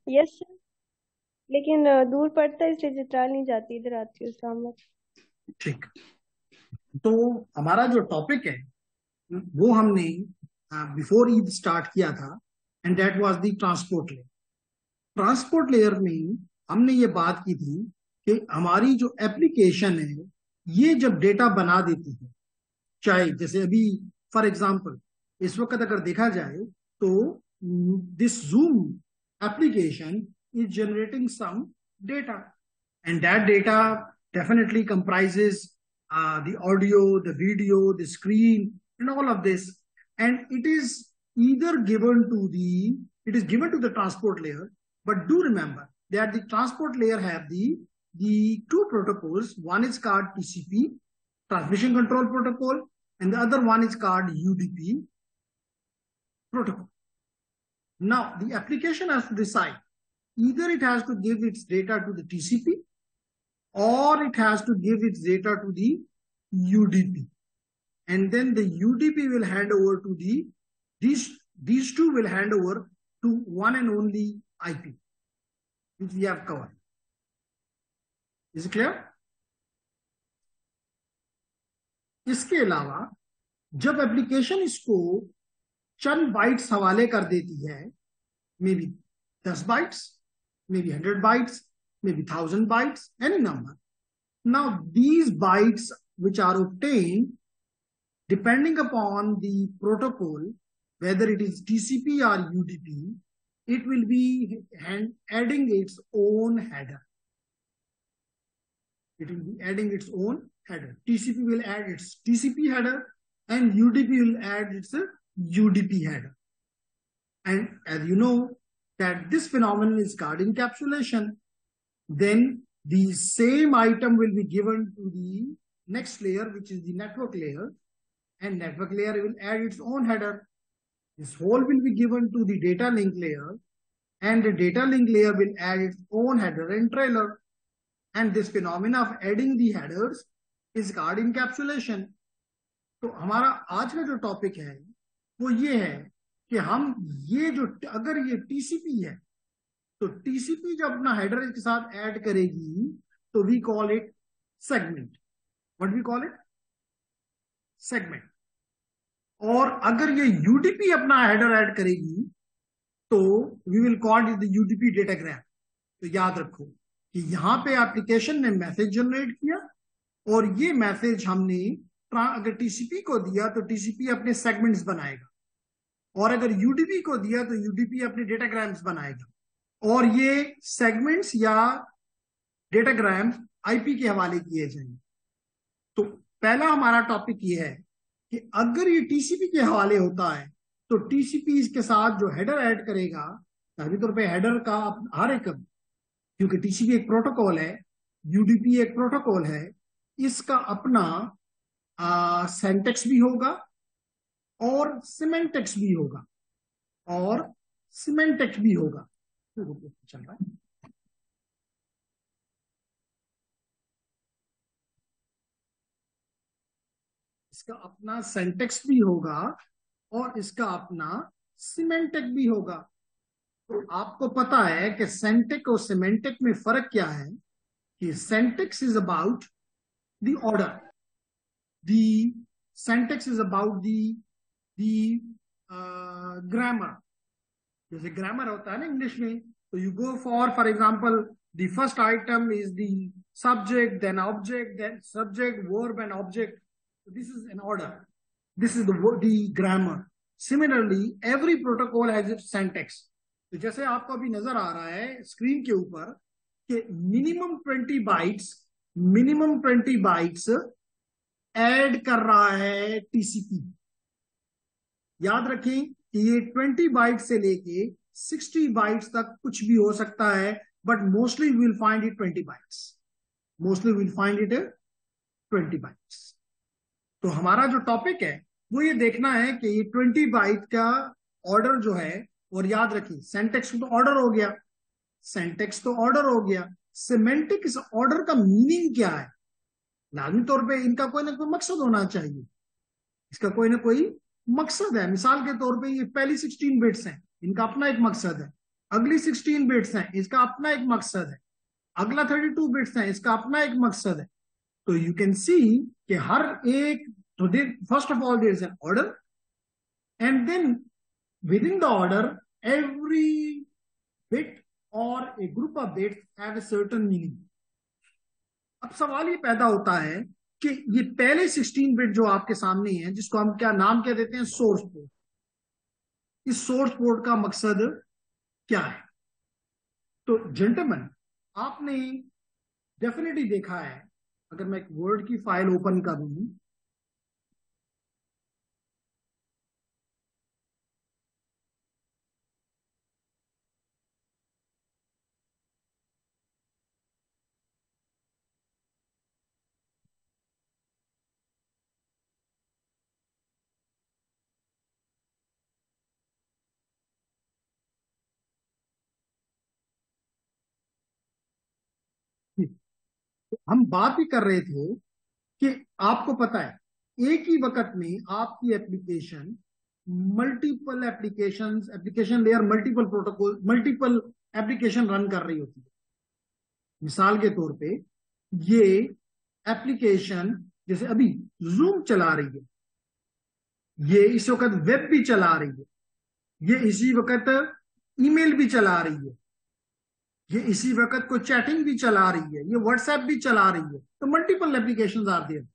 Yes sir. लेकिन दूर पड़ता है इसलिए चित्राल नहीं जाती, इधर आती हूँ शाम में। ठीक। तो हमारा जो टॉपिक है वो हमने बिफोर ईद स्टार्ट किया था, and that was the transport layer. Transport layer में हमने ये बात की थी कि हमारी जो एप्लीकेशन है ये जब डेटा बना देती है, चाहे जैसे अभी फॉर एग्जांपल इस वक्त अगर देखा जाए तो this Zoom application is generating some data, and that data definitely comprises the audio, the video, the screen, and all of this. And either given to the it is given to the transport layer. But do remember that the transport layer have the two protocols. One is called TCP, transmission control protocol, and the other one is called UDP protocol. Now the application has to decide either it has to give its data to the TCP or it has to give its data to the UDP, and then the UDP will hand over to these two will hand over to one and only IP, which we have covered. Is it clear? इसके अलावा जब application इसको चंद bytes हवाले कर देती है, maybe 10 bytes, maybe 100 bytes, maybe 1000 bytes, any number. Now these bytes which are obtained depending upon the protocol, whether it is TCP or UDP, it will be adding its own header. It will be adding its own header. TCP will add its TCP header and UDP will add its UDP header. And as you know that this phenomenon is called encapsulation, then the same item will be given to the next layer, which is the network layer, and network layer will add its own header. This whole will be given to the data link layer, and the data link layer will add its own header and trailer. And this phenomena of adding the headers is called encapsulation. तो हमारा आज का जो topic है वो ये है कि हम ये जो अगर ये टीसीपी है तो टीसीपी जब अपना हेडर के साथ ऐड करेगी तो we call it segment. What we call it? Segment. और अगर ये यूडीपी अपना हेडर ऐड करेगी तो we will call it the UDP datagram. तो याद रखो कि यहां पे एप्लीकेशन ने मैसेज जनरेट किया और ये मैसेज हमने अगर टीसीपी को दिया तो टीसीपी अपने सेगमेंट्स बनाएगा, और अगर यूडीपी को दिया तो यूडीपी अपने डेटाग्राम्स बनाएगा, और ये सेगमेंट्स या डेटाग्राम्स आईपी के हवाले किए जाएंगे. तो पहला हमारा टॉपिक ये है कि अगर ये टीसीपी के हवाले होता है तो टीसीपी इसके साथ जो हेडर ऐड करेगा, जाहिर तौर पे हेडर का हर एक, क्योंकि टीसीपी एक प्रोटोकॉल है, यूडीपी एक प्रोटोकॉल है, इसका अपना सेंटेक्स भी होगा और सिमेंटेक्स भी होगा, और सिमेंटेक्स भी होगा. चल रहा है. इसका अपना सेंटेक्स भी होगा और इसका अपना सिमेंटेक भी होगा. तो आपको पता है कि सेंटेक और सिमेंटेक में फर्क क्या है? कि syntax is about the order, the syntax is about the grammar. जैसे ग्रामर होता है ना इंग्लिश में, तो you go for example the first item is the subject, then object, then subject, verb and object. This is an order. This is the grammar. Similarly, every protocol has its syntax. तो जैसे आपको अभी नजर आ रहा है screen के ऊपर कि मिनिमम 20 बाइट्स ऐड कर रहा है टीसीपी. याद रखें कि ये 20 बाइट से लेके 60 बाइट्स तक कुछ भी हो सकता है, but mostly will find it 20 bytes. Mostly will find it 20 bytes. तो हमारा जो टॉपिक है वो ये देखना है कि ये 20 बाइट का ऑर्डर जो है, और याद रखिए सेंटेक्स तो ऑर्डर हो गया, सेंटेक्स तो ऑर्डर हो गया, सिमेंटिक इस ऑर्डर का मीनिंग क्या है? लाजमी तौर पे इनका कोई ना कोई मकसद होना चाहिए, इसका कोई ना कोई मकसद है. मिसाल के तौर पे ये पहली 16 बिट्स हैं, इनका अपना एक मकसद है. अगली 16 बिट्स हैं, इसका अपना एक मकसद है, अगला 32 बिट्स है, इसका अपना एक मकसद है। तो यू कैन सी कि हर एक, तो first of all there is an order, and then within the order every bit और a group of bits have a certain meaning. अब सवाल ये पैदा होता है कि ये पहले 16 बिट जो आपके सामने है, जिसको हम क्या नाम क्या देते हैं, सोर्स पोर्ट, इस सोर्स पोर्ट का मकसद क्या है? तो जेंटलमैन, आपने डेफिनेटली देखा है, अगर मैं एक वर्ड की फाइल ओपन करूं, हम बात ही कर रहे थे कि आपको पता है एक ही वक्त में आपकी application, multiple application layer, multiple protocol, multiple application run कर रही होती है। मिसाल के तौर पे ये एप्लीकेशन जैसे अभी जूम चला रही है, ये इस वक्त वेब भी चला रही है, ये इसी वक्त ईमेल भी चला रही है, ये इसी वक्त को चैटिंग भी चला रही है, ये व्हाट्सएप भी चला रही है। तो मल्टीपल एप्लीकेशन आर देयर।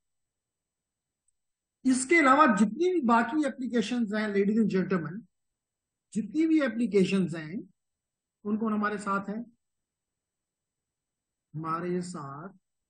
इसके अलावा जितनी भी बाकी एप्लीकेशंस हैं, लेडीज एंड जेंटलमैन, जितनी भी एप्लीकेशंस हैं, कौन कौन हमारे साथ हैं? हमारे साथ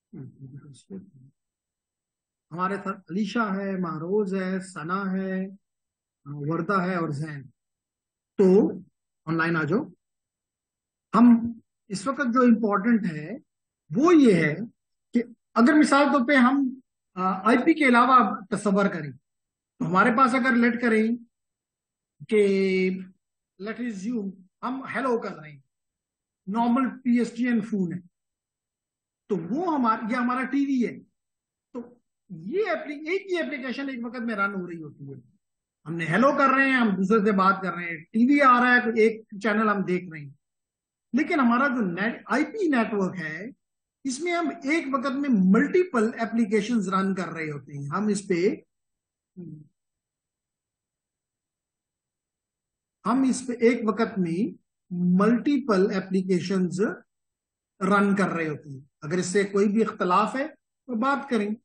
हमारे साथ अलीशा है, महरोज है, सना है, वर्दा है और जैन। तो ऑनलाइन आ जाओ। हम इस वक्त जो इम्पोर्टेंट है वो ये है कि अगर मिसाल तौर पे हम आईपी के अलावा तस्वर करें, तो हमारे पास अगर लेट करें कि लेट रिज्यूम हम हेलो कर रहे हैं, नॉर्मल पीएसटीएन फोन है, तो वो ये हमारा टीवी है। तो ये एक ही एप्लीकेशन एक वक्त में रन हो रही होती है। हमने हेलो कर रहे हैं, हम दूसरे से बात कर रहे हैं, टीवी आ रहा है तो एक चैनल हम देख रहे हैं। लेकिन हमारा जो आईपी नेटवर्क है, इसमें हम एक वक्त में मल्टीपल एप्लीकेशंस रन कर रहे होते हैं। हम इस पे एक वक्त में मल्टीपल एप्लीकेशंस रन कर रहे होते हैं। अगर इससे कोई भी इख्तलाफ है तो बात करें।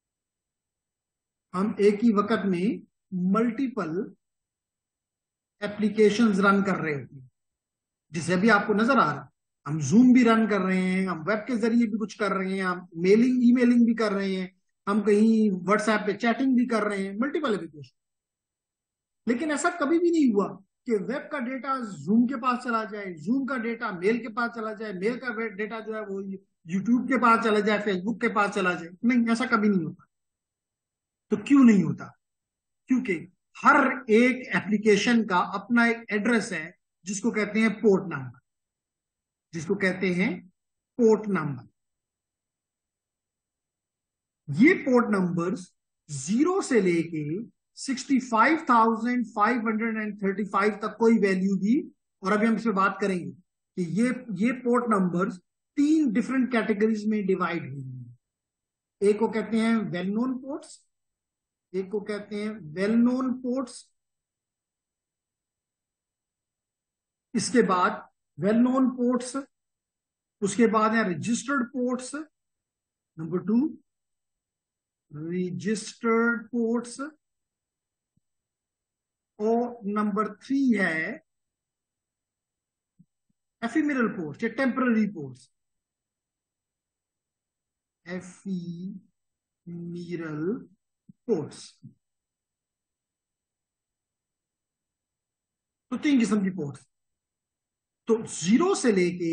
हम एक ही वक्त में मल्टीपल एप्लीकेशंस रन कर रहे होते हैं, जिसे भी आपको नजर आ रहा, हम जूम भी रन कर रहे हैं, हम वेब के जरिए भी कुछ कर रहे हैं, हम ईमेलिंग भी कर रहे हैं, हम कहीं व्हाट्सएप पे चैटिंग भी कर रहे हैं, मल्टीपल एप्लीकेशन। लेकिन ऐसा कभी भी नहीं हुआ कि वेब का डेटा जूम के पास चला जाए, जूम का डेटा मेल के पास चला जाए, मेल का डेटा जो है वो यूट्यूब के पास चला जाए, फेसबुक के पास चला जाए। नहीं, ऐसा कभी नहीं होता। तो क्यों नहीं होता? क्योंकि हर एक एप्लीकेशन का अपना एक एड्रेस है, जिसको कहते हैं पोर्ट नंबर, जिसको कहते हैं पोर्ट नंबर। ये पोर्ट नंबर्स 0 से लेके 65,535 तक कोई वैल्यू दी। और अभी हम इस पर बात करेंगे कि ये पोर्ट नंबर्स 3 डिफरेंट कैटेगरीज में डिवाइड हुई हैं। एक को कहते हैं वेल नोन पोर्ट्स, एक को कहते हैं वेल नोन पोर्ट्स, इसके बाद वेल नोन पोर्ट्स, उसके बाद है registered ports, number 2 registered ports, और नंबर 3 है एफिमेरल पोर्ट्स या टेम्पररी पोर्ट्स। एफिमेरल पोर्ट्स, तो 3 किस्म की पोर्ट्स। तो 0 से लेके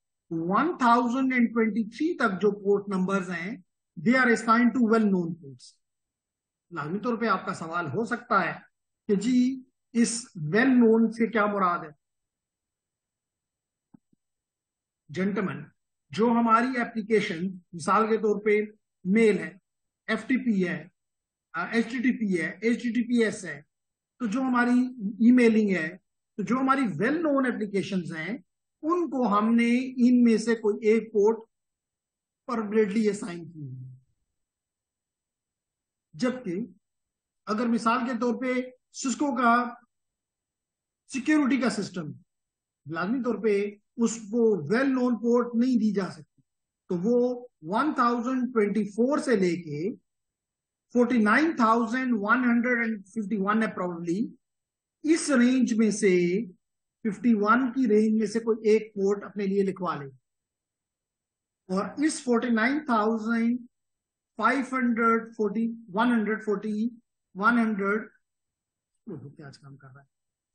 1023 तक जो पोर्ट नंबर्स हैं, they are assigned to well known ports. लाजमी तौर पे आपका सवाल हो सकता है कि जी इस वेल नोन से क्या मुराद है? जेंटलमैन, जो हमारी एप्लीकेशन मिसाल के तौर पे मेल है, एफटीपी है, एचटीटीपी है, एचटीटीपीएस है, तो जो हमारी ईमेलिंग है, तो जो हमारी वेल नोन एप्लीकेशंस हैं उनको हमने इनमें से कोई एक पोर्ट परमानेंटली असाइन की है। जबकि अगर मिसाल के तौर पे सिस्को का सिक्योरिटी का सिस्टम लाजमी तौर पे उसको वेल नोन पोर्ट नहीं दी जा सकती, तो वो 1024 से लेके 49,151 है प्रॉब्लली, इस रेंज में से 51 की रेंज में से कोई एक पोर्ट अपने लिए लिखवा ले, और इस 49,540 100 क्या काम कर रहा है,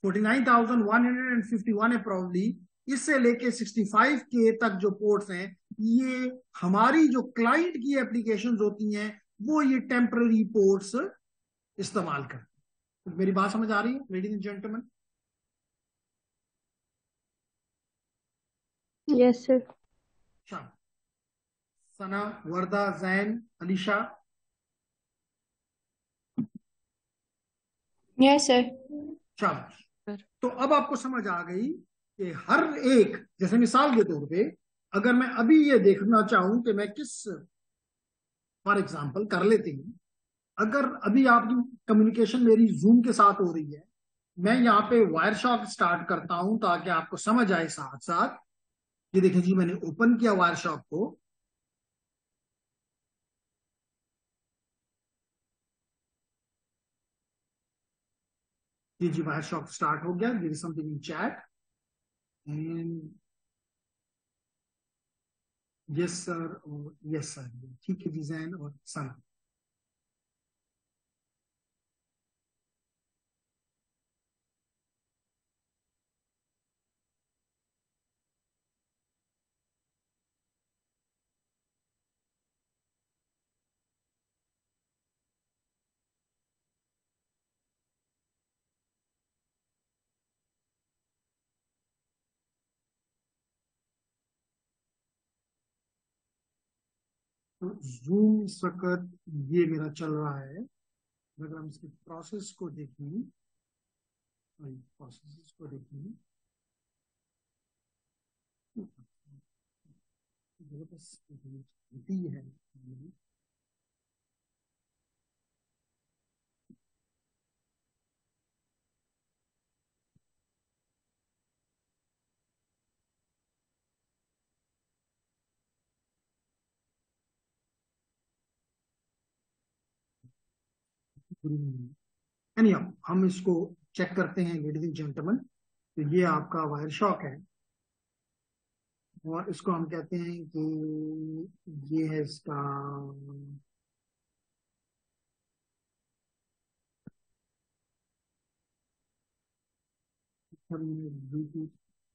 49,151 है प्रॉब्लली, इससे लेके 65K तक जो पोर्ट्स हैं, ये हमारी जो क्लाइंट की एप्लीकेशंस होती हैं वो ये टेम्पररी पोर्ट्स इस्तेमाल करते हैं। तो मेरी बात समझ आ रही है ladies and gentleman? Yes sir. शाबाश। सना, वर्दा, जैन, अलीशा। Yes sir. शाबाश। तो अब आपको समझ आ गई कि हर एक, जैसे मिसाल के तौर पे अगर मैं अभी ये देखना चाहूं कि मैं किस, फॉर एग्जाम्पल कर लेते हैं, अगर अभी आपकी कम्युनिकेशन मेरी जूम के साथ हो रही है, मैं यहाँ पे वायर शॉक स्टार्ट करता हूं ताकि आपको समझ आए साथ साथ। ये देखिए जी, मैंने ओपन किया वायर शॉक को, ये जी वायर शॉक स्टार्ट हो गया। There is something in chat and yes sir और यस सर, ठीक है डिजाइन और सना। तो जूम इस वक्त ये मेरा चल रहा है। अगर हम इसके प्रोसेस को देखें, प्रोसेस को देखें, बस होती है। यानी हम इसको चेक करते हैं लेडीज एंड जेंटलमैन। तो ये आपका वायर शॉक है और इसको हम कहते हैं कि ये है इसका ब्लूटूथ,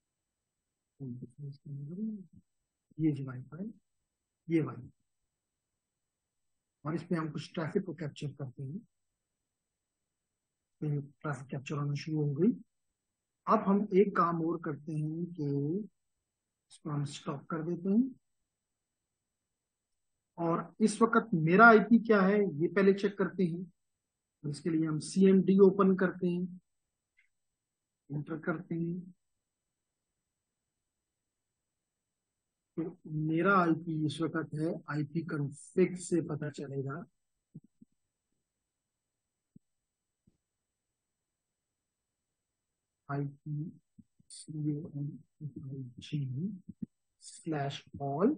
ये जो वाईफाई, ये वाली, और इस पे हम कुछ ट्रैफिक को कैप्चर करते हैं। तो ट्रैफिक कैप्चर होना शुरू हो गई। अब हम एक काम और करते हैं कि इसको हम स्टॉप कर देते हैं, और इस वक्त मेरा आईपी क्या है ये पहले चेक करते हैं। इसके लिए हम CMD ओपन करते हैं, एंटर करते हैं। तो मेरा आईपी इस वक्त है, आईपी कॉन्फ़िग से पता चलेगा। आईपी CONG/all,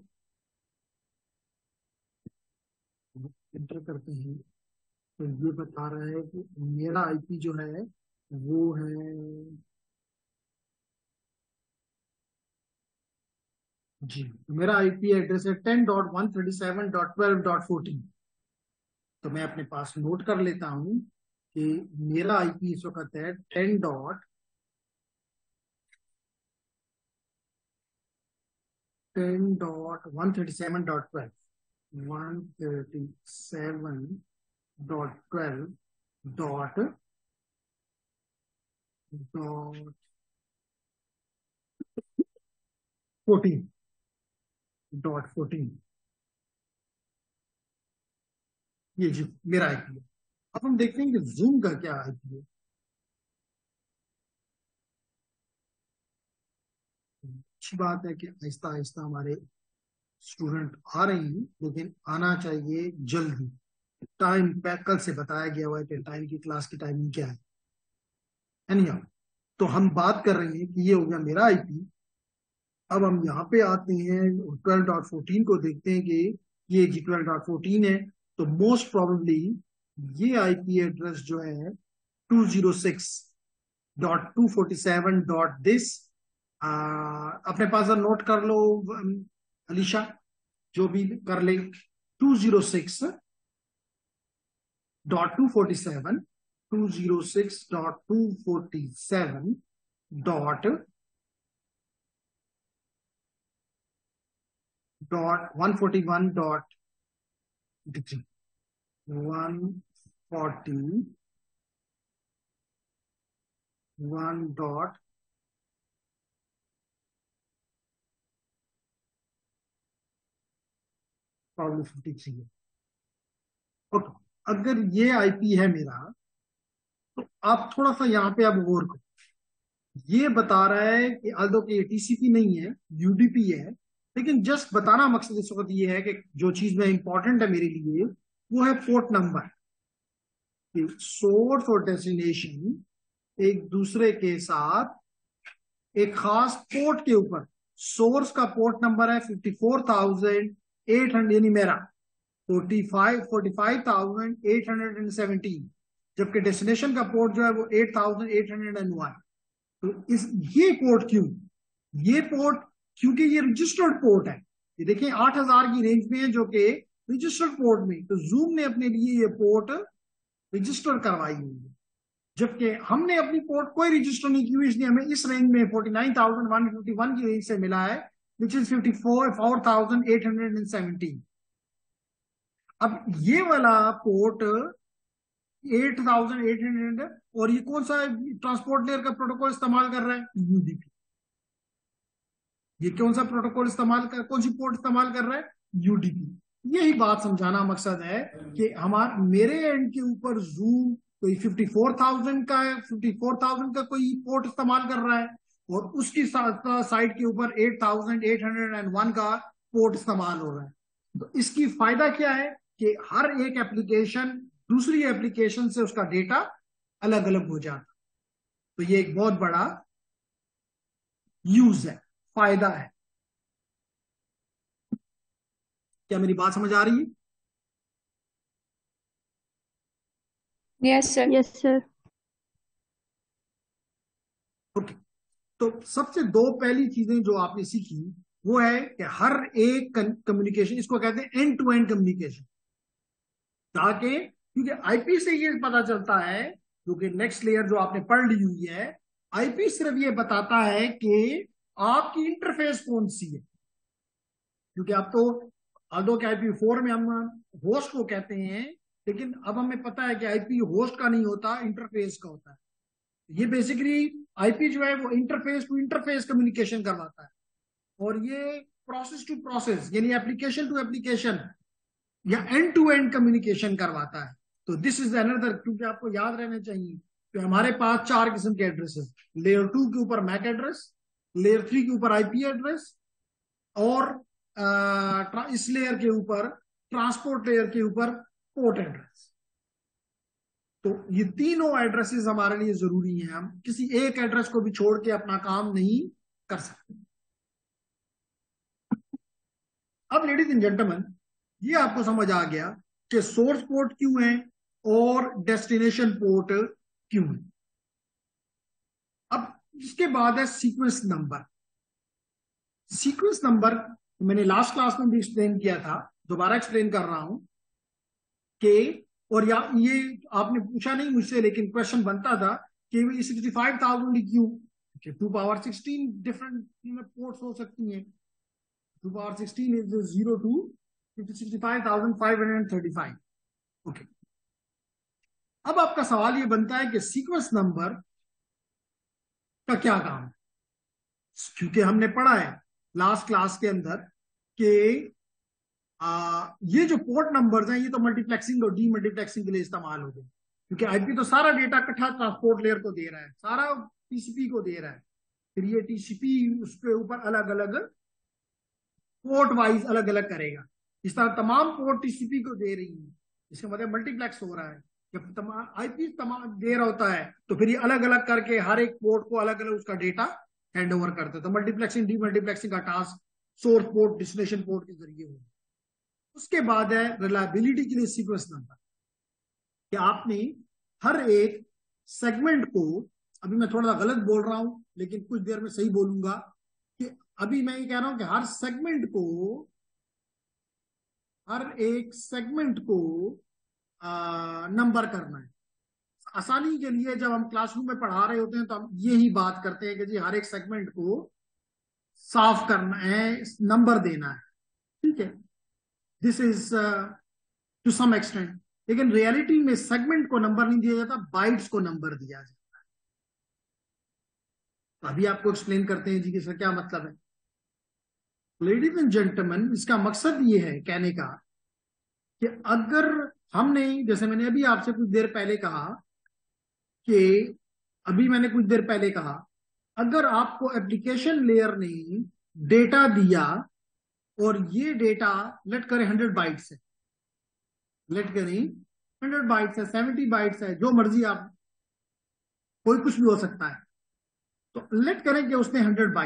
एंटर करते हैं। तो ये बता रहा है कि मेरा आईपी जो है वो है जी, मेरा आईपी एड्रेस है 10.137.12.14। तो मैं अपने पास नोट कर लेता हूं कि मेरा आईपी इस वक्त है 10.137.12.14, ये जी मेरा आईपी है। अब हम देखते हैं कि जूम का क्या आईपी है। अच्छी बात है कि आहिस्ता आहिस्ता हमारे स्टूडेंट आ रहे हैं, लेकिन आना चाहिए जल्दी। टाइम कल से बताया गया हुआ है कि टाइम की क्लास की टाइमिंग क्या है। एनी तो हम बात कर रहे हैं कि ये हो गया मेरा आईपी। अब हम यहाँ पे आते हैं 12.14 को, देखते हैं कि ये जी 12.14 है। तो मोस्ट प्रोबेबली ये आईपी एड्रेस जो है 206.247 अपने पास नोट कर लो अलीशा, जो भी कर ले। 206.247 206.247 141.3 141 डॉट प्रॉब्लम 53 है। ओके, अगर ये आईपी है मेरा, तो आप थोड़ा सा यहाँ पे अब गौर करो। ये बता रहा है कि although कि ये टीसीपी नहीं है, यूडीपी है, लेकिन जस्ट बताना मकसद इस वक्त ये है कि जो चीज में इंपॉर्टेंट है मेरे लिए वो है पोर्ट नंबर। सोर्स और डेस्टिनेशन एक दूसरे के साथ एक खास पोर्ट के ऊपर, सोर्स का पोर्ट नंबर है 54,800, यानी मेरा 45,817, जबकि डेस्टिनेशन का पोर्ट जो है वो 8,801। तो इस ये पोर्ट क्यों, ये पोर्ट क्योंकि ये रजिस्टर्ड पोर्ट है। ये देखिए 8,000 की रेंज में है, जो कि रजिस्टर्ड पोर्ट में, तो जूम ने अपने लिए ये पोर्ट रजिस्टर करवाई हुई है, जबकि हमने अपनी पोर्ट कोई रजिस्टर नहीं की हुई, इसलिए हमें इस रेंज में 49,151 की रेंज से मिला है, विच इज 54,817। अब ये वाला पोर्ट 8,800 है, और ये कौन सा ट्रांसपोर्ट लेयर का प्रोटोकॉल इस्तेमाल कर रहा है, यूडीपी। ये कौन सा प्रोटोकॉल इस्तेमाल कर, कौन सी पोर्ट इस्तेमाल कर रहा है, यूडीपी। यही बात समझाना मकसद है कि हमारे मेरे एंड के ऊपर जूम कोई 54,000 का है, 54,000 का कोई पोर्ट इस्तेमाल कर रहा है, और उसकी साइड के ऊपर 8,801 का पोर्ट इस्तेमाल हो रहा है। तो इसकी फायदा क्या है कि हर एक एप्लीकेशन दूसरी एप्लीकेशन से उसका डेटा अलग अलग हो जाता। तो ये एक बहुत बड़ा यूज है, फायदा है। क्या मेरी बात समझ आ रही है? Yes sir. Yes sir. Okay, तो सबसे दो पहली चीजें जो आपने सीखी वो है कि हर एक कम्युनिकेशन, इसको कहते हैं एंड टू एंड कम्युनिकेशन, ताकि क्योंकि आईपी से ये पता चलता है, क्योंकि नेक्स्ट लेयर जो आपने पढ़ ली हुई है, आईपी सिर्फ ये बताता है कि आपकी इंटरफेस कौन सी है। क्योंकि अब तो आल्दो के IP4 में हम होस्ट को कहते हैं, लेकिन अब हमें पता है कि आईपी होस्ट का नहीं होता, इंटरफेस का होता है। ये बेसिकली आईपी जो है वो इंटरफेस टू इंटरफेस कम्युनिकेशन करवाता है, और ये प्रोसेस टू प्रोसेस यानी एप्लीकेशन टू एप्लीकेशन या एंड टू एंड कम्युनिकेशन करवाता है। तो दिस इज अनदर, क्योंकि आपको याद रहना चाहिए कि हमारे पास 4 किस्म के एड्रेसेस, लेयर 2 के ऊपर मैक एड्रेस, लेयर 3 के ऊपर आईपी एड्रेस, और इस लेयर के ऊपर, ट्रांसपोर्ट लेयर के ऊपर पोर्ट एड्रेस। तो ये तीनों एड्रेसेस हमारे लिए जरूरी हैं, हम किसी एक एड्रेस को भी छोड़ के अपना काम नहीं कर सकते। अब लेडीज एंड जेंटलमैन, ये आपको समझ आ गया कि सोर्स पोर्ट क्यों है और डेस्टिनेशन पोर्ट क्यों है। अब इसके बाद है सीक्वेंस नंबर। सीक्वेंस नंबर मैंने लास्ट क्लास में भी एक्सप्लेन किया था, दोबारा एक्सप्लेन कर रहा हूं कि, और या ये आपने पूछा नहीं मुझसे, लेकिन क्वेश्चन बनता था कि 65,000 क्यों, 2 पावर 16 डिफरेंट पोर्ट्स हो सकती हैं। 2 पावर 16 इज 0 to 65,535। ओके, अब आपका सवाल ये बनता है कि सीक्वेंस नंबर का क्या काम है, क्योंकि हमने पढ़ा है लास्ट क्लास के अंदर कि ये जो पोर्ट नंबर्स हैं ये तो मल्टीप्लेक्सिंग और डीमल्टीप्लेक्सिंग के लिए इस्तेमाल हो गए, क्योंकि आईपी तो सारा डेटा इकट्ठा ट्रांसपोर्ट लेयर को दे रहा है, सारा टीसीपी को दे रहा है। फिर ये टीसीपी उसके ऊपर अलग अलग पोर्ट वाइज अलग अलग करेगा। इस तरह तमाम पोर्ट टीसीपी को दे रही है, इसका मतलब मल्टीप्लेक्स हो रहा है। जब तमाम आईपी तमाम दे रहा होता है तो फिर ये अलग अलग करके हर एक पोर्ट को अलग अलग उसका डेटा हैंड ओवर करता है। तो मल्टीप्लेक्सिंग डीमल्टीप्लेक्सिंग का task source port destination port के जरिए होगा। उसके बाद है रिलायबिलिटी के लिए सीक्वेंस नंबर, कि आपने हर एक सेगमेंट को, अभी मैं थोड़ा गलत बोल रहा हूं लेकिन कुछ देर में सही बोलूंगा, कि अभी मैं ये कह रहा हूं कि हर एक सेगमेंट को नंबर करना है। आसानी के लिए जब हम क्लासरूम में पढ़ा रहे होते हैं तो हम यही बात करते हैं कि जी हर एक सेगमेंट को साफ करना है, नंबर देना है, ठीक है। This is to some extent, लेकिन रियलिटी में सेगमेंट को नंबर नहीं दिया जाता, बाइट्स को नंबर दिया जाता है। तो अभी आपको एक्सप्लेन करते हैं जी कि इसका क्या मतलब है। लेडीज एंड जेंटलमैन, इसका मकसद ये है कहने का कि अगर हमने, जैसे मैंने अभी आपसे कुछ देर पहले कहा कि अगर आपको एप्लीकेशन लेयर ने डेटा दिया और ये डेटा लेट करें 100 बाइट्स है, लेट करें 100 बाइट्स है, 70 बाइट्स है, जो मर्जी आप, कोई कुछ भी हो सकता है। तो लेट करें कि उसने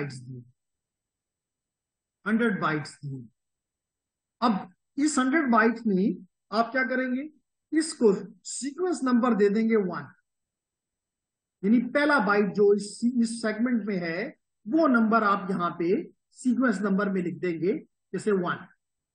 100 बाइट्स दिए। अब इस 100 बाइट्स में आप क्या करेंगे, इसको सीक्वेंस नंबर दे देंगे 1, यानी पहला बाइट जो इस सेगमेंट में है वो नंबर आप यहां पे सीक्वेंस नंबर में लिख देंगे, जैसे 1।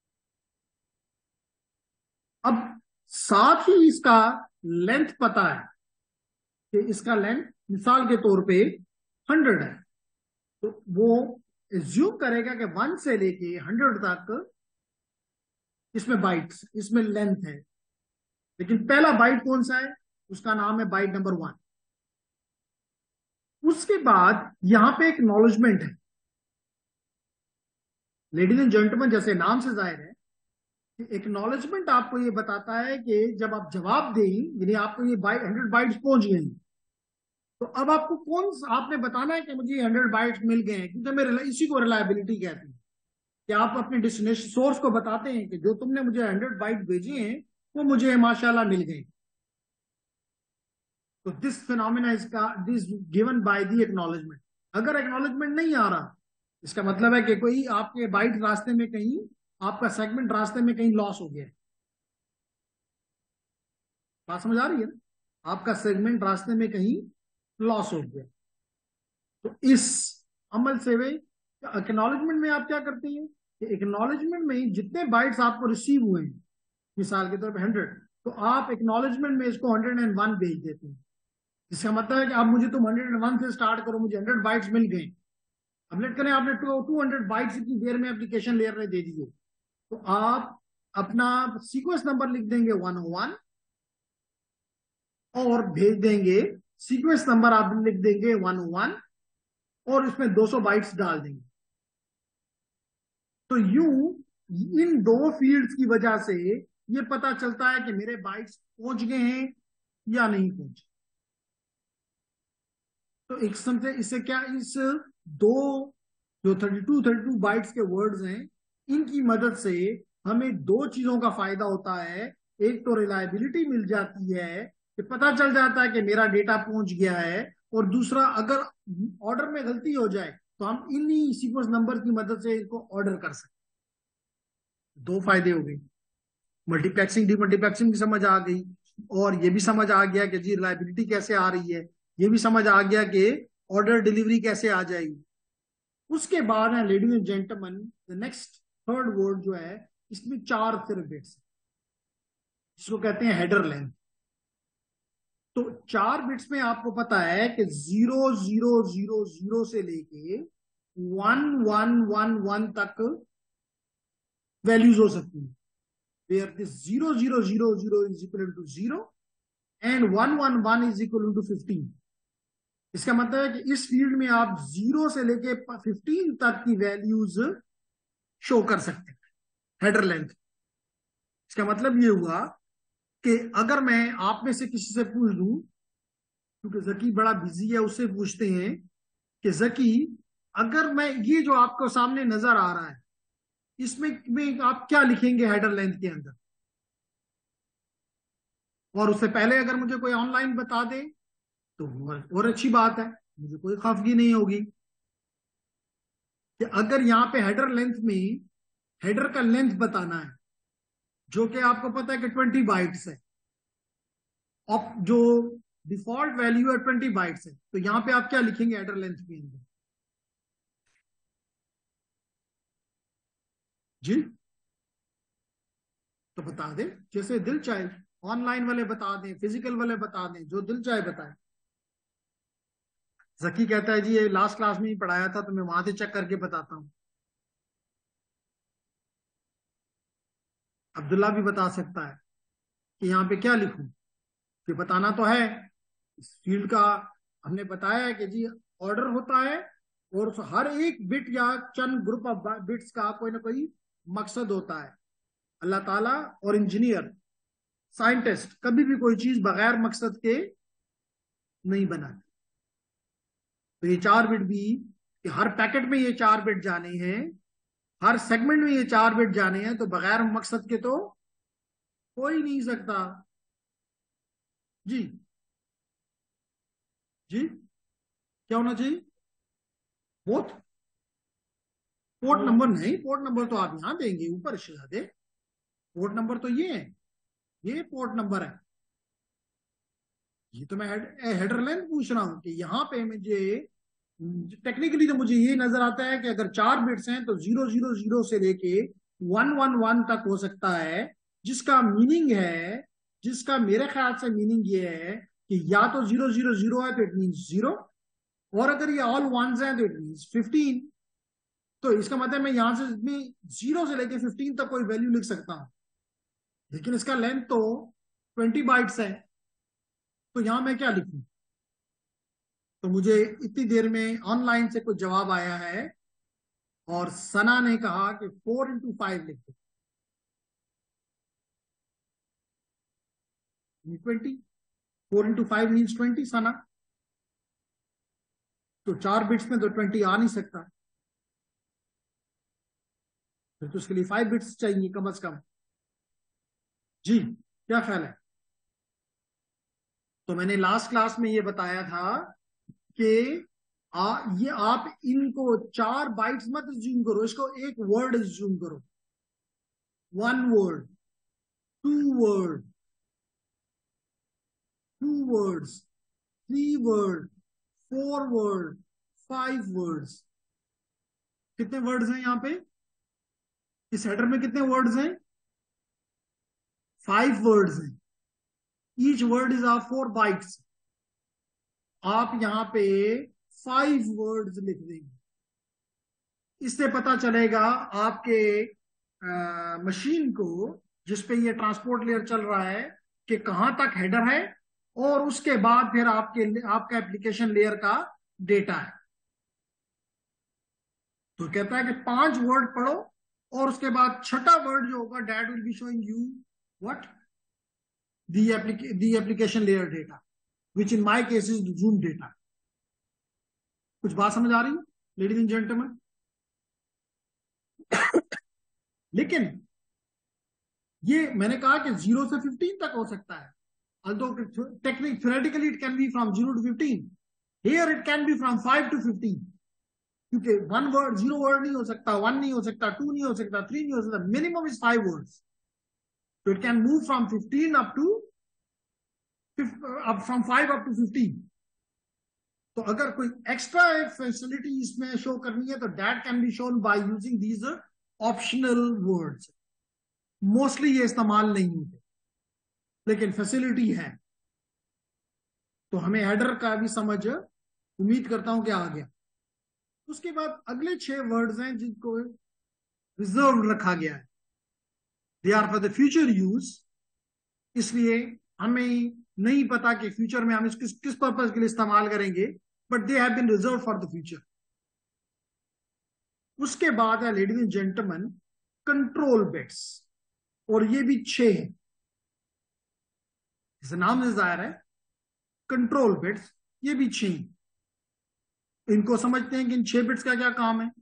अब साथ ही इसका लेंथ पता है कि इसका लेंथ मिसाल के तौर पे 100 है, तो वो एज्यूम करेगा कि 1 से लेके 100 तक इसमें बाइट्स, इसमें लेंथ है। लेकिन पहला बाइट कौन सा है, उसका नाम है बाइट नंबर 1। उसके बाद यहां पे एक एक्नॉलेजमेंट है। लेडीज एंड जेंटलमैन, जैसे नाम से जाहिर है कि एक्नॉलेजमेंट आपको ये बताता है कि जब आप जवाब दें, यानी आपको ये 100 बाइट्स पहुंच गए, तो अब आपने बताना है कि मुझे 100 बाइट्स मिल गए हैं, क्योंकि मैं इसी को रिलायबिलिटी कहते हैं, कि आप अपने डेस्टिनेशन सोर्स को बताते हैं कि जो तुमने मुझे 100 बाइट भेजे हैं वो मुझे माशाल्लाह मिल गए। तो this phenomena this given by the acknowledgement. अगर एक्नॉलेजमेंट नहीं आ रहा, इसका मतलब है कि कोई आपके बाइट रास्ते में कहीं, आपका सेगमेंट रास्ते में कहीं लॉस हो गया। बात समझ आ रही है ना, आपका सेगमेंट रास्ते में कहीं लॉस हो गया। तो इस अमल से वे एक्नॉलेजमेंट में आप क्या करते हैं कि एक्नॉलेजमेंट में जितने बाइट्स आपको रिसीव हुए हैं, मिसाल के तौर पे 100, तो आप एक्नॉलेजमेंट में इसको 101 भेज देते हैं। जिसका मतलब है कि अब मुझे तुम 101 से स्टार्ट करो, मुझे 100 बाइट्स मिल गए। अब लेट करें आपने 200 बाइट्स इतनी देर में एप्लीकेशन लेयर ने दे दिए, तो आप अपना सीक्वेंस नंबर लिख देंगे 101 और भेज देंगे, सीक्वेंस नंबर आप लिख देंगे 101 और इसमें 200 बाइट्स डाल देंगे। तो यूं इन दो फील्ड्स की वजह से ये पता चलता है कि मेरे बाइट्स पहुंच गए हैं या नहीं पहुंचे। तो एक से इससे क्या, इस दो जो 32 बाइट्स के वर्ड्स हैं, इनकी मदद से हमें दो चीजों का फायदा होता है। एक तो रिलायबिलिटी मिल जाती है कि पता चल जाता है कि मेरा डेटा पहुंच गया है, और दूसरा अगर ऑर्डर में गलती हो जाए तो हम इन्हीं सीक्वेंस नंबर की मदद से इसको ऑर्डर कर सकते। दो फायदे हो गए, मल्टीप्लेक्सिंग डीमल्टीप्लेक्सिंग की समझ आ गई, और ये भी समझ आ गया कि जी रिलायबिलिटी कैसे आ रही है, ये भी समझ आ गया कि ऑर्डर डिलीवरी कैसे आ जाएगी। उसके बाद है ladies and gentleman, the next third word जो है, इसमें 4 सिर्फ बिट्स, जिसको कहते हैं हेडर लेंथ। तो 4 बिट्स में आपको पता है कि 0000 से लेके 1111 तक वैल्यूज हो सकती है, where this 0000 is equal to 0 and 111 is equal to 15। इसका मतलब है कि इस फील्ड में आप 0 से लेके 15 तक की वैल्यूज शो कर सकते हैं, हेडर लेंथ। इसका मतलब ये हुआ कि अगर मैं आप में से किसी से पूछ दूं, क्योंकि जकी बड़ा बिजी है, उससे पूछते हैं कि जकी, अगर मैं ये जो आपको सामने नजर आ रहा है, इसमें में आप क्या लिखेंगे हेडर लेंथ के अंदर? और उससे पहले अगर मुझे कोई ऑनलाइन बता दे तो और अच्छी बात है, मुझे कोई खफगी नहीं होगी। कि अगर यहाँ पे हेडर लेंथ में हेडर का लेंथ बताना है, जो कि आपको पता है कि 20 बाइट्स है, अब जो डिफॉल्ट वैल्यू है 20 बाइट्स है, तो यहाँ पे आप क्या लिखेंगे हेडर लेंथ के अंदर? जी, तो बता दें, जैसे दिल चाहे। ऑनलाइन वाले बता दें, फिजिकल वाले बता दें, जो दिल चाहे बताए। जकी कहता है जी ये लास्ट क्लास में ही पढ़ाया था, तो मैं वहां से चेक करके बताता हूँ। अब्दुल्ला भी बता सकता है कि यहाँ पे क्या लिखूं, कि बताना तो है इस फील्ड का। हमने बताया है कि जी ऑर्डर होता है, और हर एक बिट या चंद ग्रुप ऑफ बिट्स का कोई ना कोई मकसद होता है। अल्लाह ताला और इंजीनियर, साइंटिस्ट कभी भी कोई चीज बगैर मकसद के नहीं बनाते। तो ये 4 बिट भी, कि हर पैकेट में ये 4 बिट जाने हैं, हर सेगमेंट में ये 4 बिट जाने हैं, तो बगैर मकसद के तो हो ही नहीं सकता। जी, जी, क्या होना चाहिए? बोथ। पोर्ट नंबर नहीं, पोर्ट नंबर तो आप यहां देंगे ऊपर शहजादे। पोर्ट नंबर तो ये है, ये पोर्ट नंबर है। ये तो मैं हेडर लेंथ पूछ रहा हूं कि यहाँ पे मुझे टेक्निकली तो मुझे ये नजर आता है कि अगर 4 बिट्स हैं तो 000 से लेके 111 तक हो सकता है। जिसका मीनिंग है, जिसका मेरे ख्याल से मीनिंग ये है कि या तो 000 है तो इट मीन 0, और अगर ये ऑल वंस हैं तो इट मीन 15। तो इसका मतलब मैं यहां से 0 से लेके 15 तक कोई वैल्यू लिख सकता हूं, लेकिन इसका लेंथ तो 20 बाइट्स है। तो यहां मैं क्या लिखूं? तो मुझे इतनी देर में ऑनलाइन से कुछ जवाब आया है, और सना ने कहा कि 4 into 5 लिख दो, 20। 4 into 5 मीन्स 20 सना। तो 4 बिट्स में तो 20 आ नहीं सकता, फिर तो उसके लिए 5 बिट्स चाहिए कम से कम। जी, क्या ख्याल है? तो मैंने लास्ट क्लास में ये बताया था कि ये आप इनको 4 बाइट्स मत ज्यूम करो, इसको एक वर्ड ज्यूम करो। 1 word, 2 word, 2 words, 3 word, 4 word, 5 words. कितने वर्ड्स हैं यहाँ पे? इस हेडर में कितने वर्ड्स हैं? 5 वर्ड्स हैं। Each word is of 4 bytes. आप यहाँ पे 5 वर्ड्स लिख देंगे। इससे पता चलेगा आपके मशीन को, जिसपे ये ट्रांसपोर्ट लेयर चल रहा है, कि कहां तक हेडर है, और उसके बाद फिर आपका एप्लीकेशन लेयर का डेटा है। तो कहता है कि 5 वर्ड पढ़ो, और उसके बाद छठा वर्ड जो होगा, that will be showing you what, the application layer data, which in my case is zoom data. कुछ बात समझ आ रही है लेडीज एंड जेंटलमैन? लेकिन ये मैंने कहा कि 0 से 15 तक हो सकता है। although theoretically it can be from 0 to 15, here it can be from 5 to 15। क्योंकि 1 वर्ड, 0 वर्ड नहीं हो सकता, 1 नहीं हो सकता, 2 नहीं हो सकता, 3 नहीं हो सकता, मिनिमम इज 5 वर्ड्स। तो it can move from 15 up from 5 up to 15। तो अगर कोई एक्स्ट्रा फैसिलिटी इसमें शो करनी है तो that can be shown by using these optional words. Mostly ये इस्तेमाल नहीं होते, लेकिन फैसिलिटी है। तो हमें हेडर का भी समझ, उम्मीद करता हूं कि आ गया। उसके बाद अगले 6 वर्ड्स हैं जिनको रिजर्व रखा गया है। They are for the future use, इसलिए हमें नहीं पता कि फ्यूचर में हम इसको किस पर्पज के लिए इस्तेमाल करेंगे, but they have been reserve for the future. उसके बाद है ladies and gentleman control bits, और ये भी 6 है। इसे नाम से जाहिर है, कंट्रोल बिट्स ये भी 6। इनको समझते हैं कि इन 6 बिट्स का क्या काम है।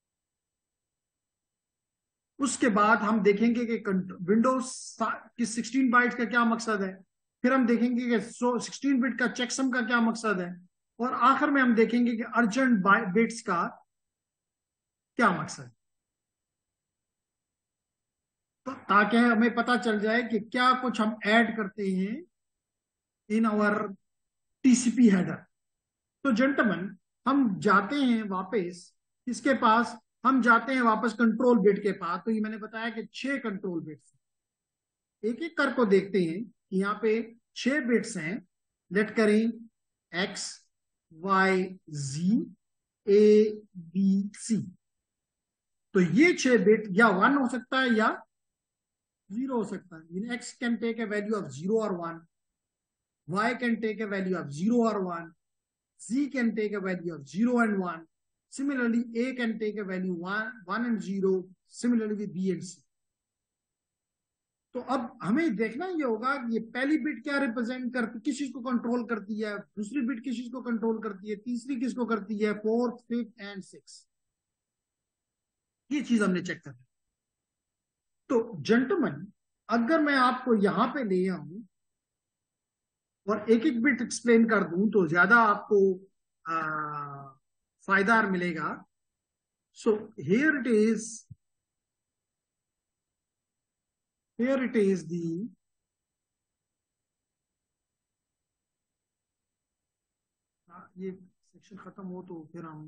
उसके बाद हम देखेंगे कि विंडोज की 16 बाइट्स का क्या मकसद है। फिर हम देखेंगे कि 16 बिट का चेकसम का क्या मकसद है। और आखिर में हम देखेंगे कि अर्जेंट बिट्स का क्या मकसद है। तो ताकि हमें पता चल जाए कि क्या कुछ हम ऐड करते हैं इन आवर टीसीपी हेडर। तो जेंटलमैन, हम जाते हैं वापस इसके पास, हम जाते हैं वापस कंट्रोल बिट के पास। तो ये मैंने बताया कि 6 कंट्रोल बिट्स, एक एक कर को देखते हैं। यहाँ पे 6 बिट्स हैं। लेट करें X Y Z A B C. तो ये 6 बिट या 1 हो सकता है या 0 हो सकता है। X can take a value of 0 और 1, y can take a value of 0 or 1, z can take a value of 0 and 1. Similarly, a can take a value 1 and 0. Similarly with b and c. तो अब हमें देखना ये होगा कि ये पहली बिट क्या रिप्रेजेंट करती, किस चीज को कंट्रोल करती है, दूसरी बिट किस चीज को कंट्रोल करती है, तीसरी किसको करती है, फोर्थ फिफ्थ एंड सिक्स। ये चीज हमने चेक करनी। तो जेंटलमैन, अगर मैं आपको यहां पे ले आऊं और एक एक बिट एक्सप्लेन कर दूं तो ज्यादा आपको फायदा मिलेगा। So here it is, here it is the ये सेक्शन खत्म हो तो फिर हम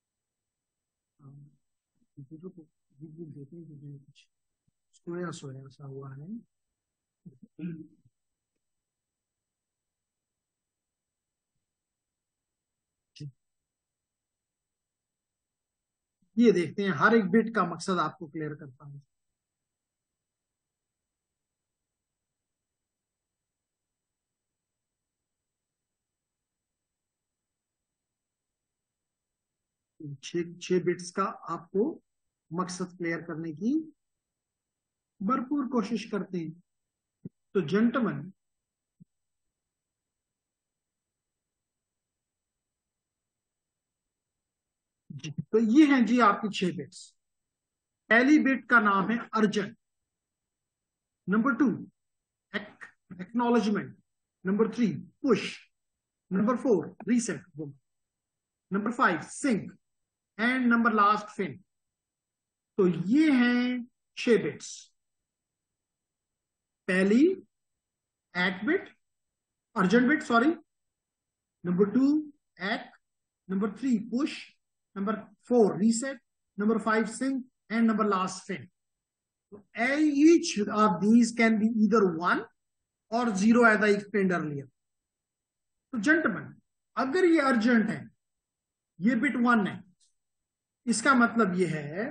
कंप्यूटर को देते हैं क्योंकि कुछ सोया सोया सा हुआ है। ये देखते हैं, हर एक बिट का मकसद आपको क्लियर करता हूं। छह बिट्स का आपको मकसद क्लियर करने की भरपूर कोशिश करते हैं। तो जेंटलमैन, जी तो ये हैं जी आपकी 6 बिट्स। पहली बिट का नाम है urgent, number 2 acknowledgement, number 3 push, number 4 reset, number 5 sync and number last fin. तो ये हैं 6 बिट्स। पहली ack bit, urgent bit sorry, number 2 ack, number 3 push, number 4 reset, number 5 sync and number last fin. So each of these can be either 1 or 0 as I explained earlier. तो gentleman, अगर ये urgent है, ये bit 1 है, इसका मतलब ये है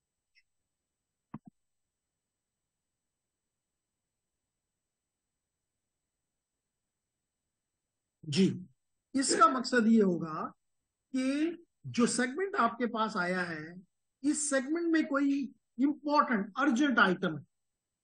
जी, इसका मकसद ये होगा कि जो सेगमेंट आपके पास आया है, इस सेगमेंट में कोई इंपॉर्टेंट अर्जेंट आइटम है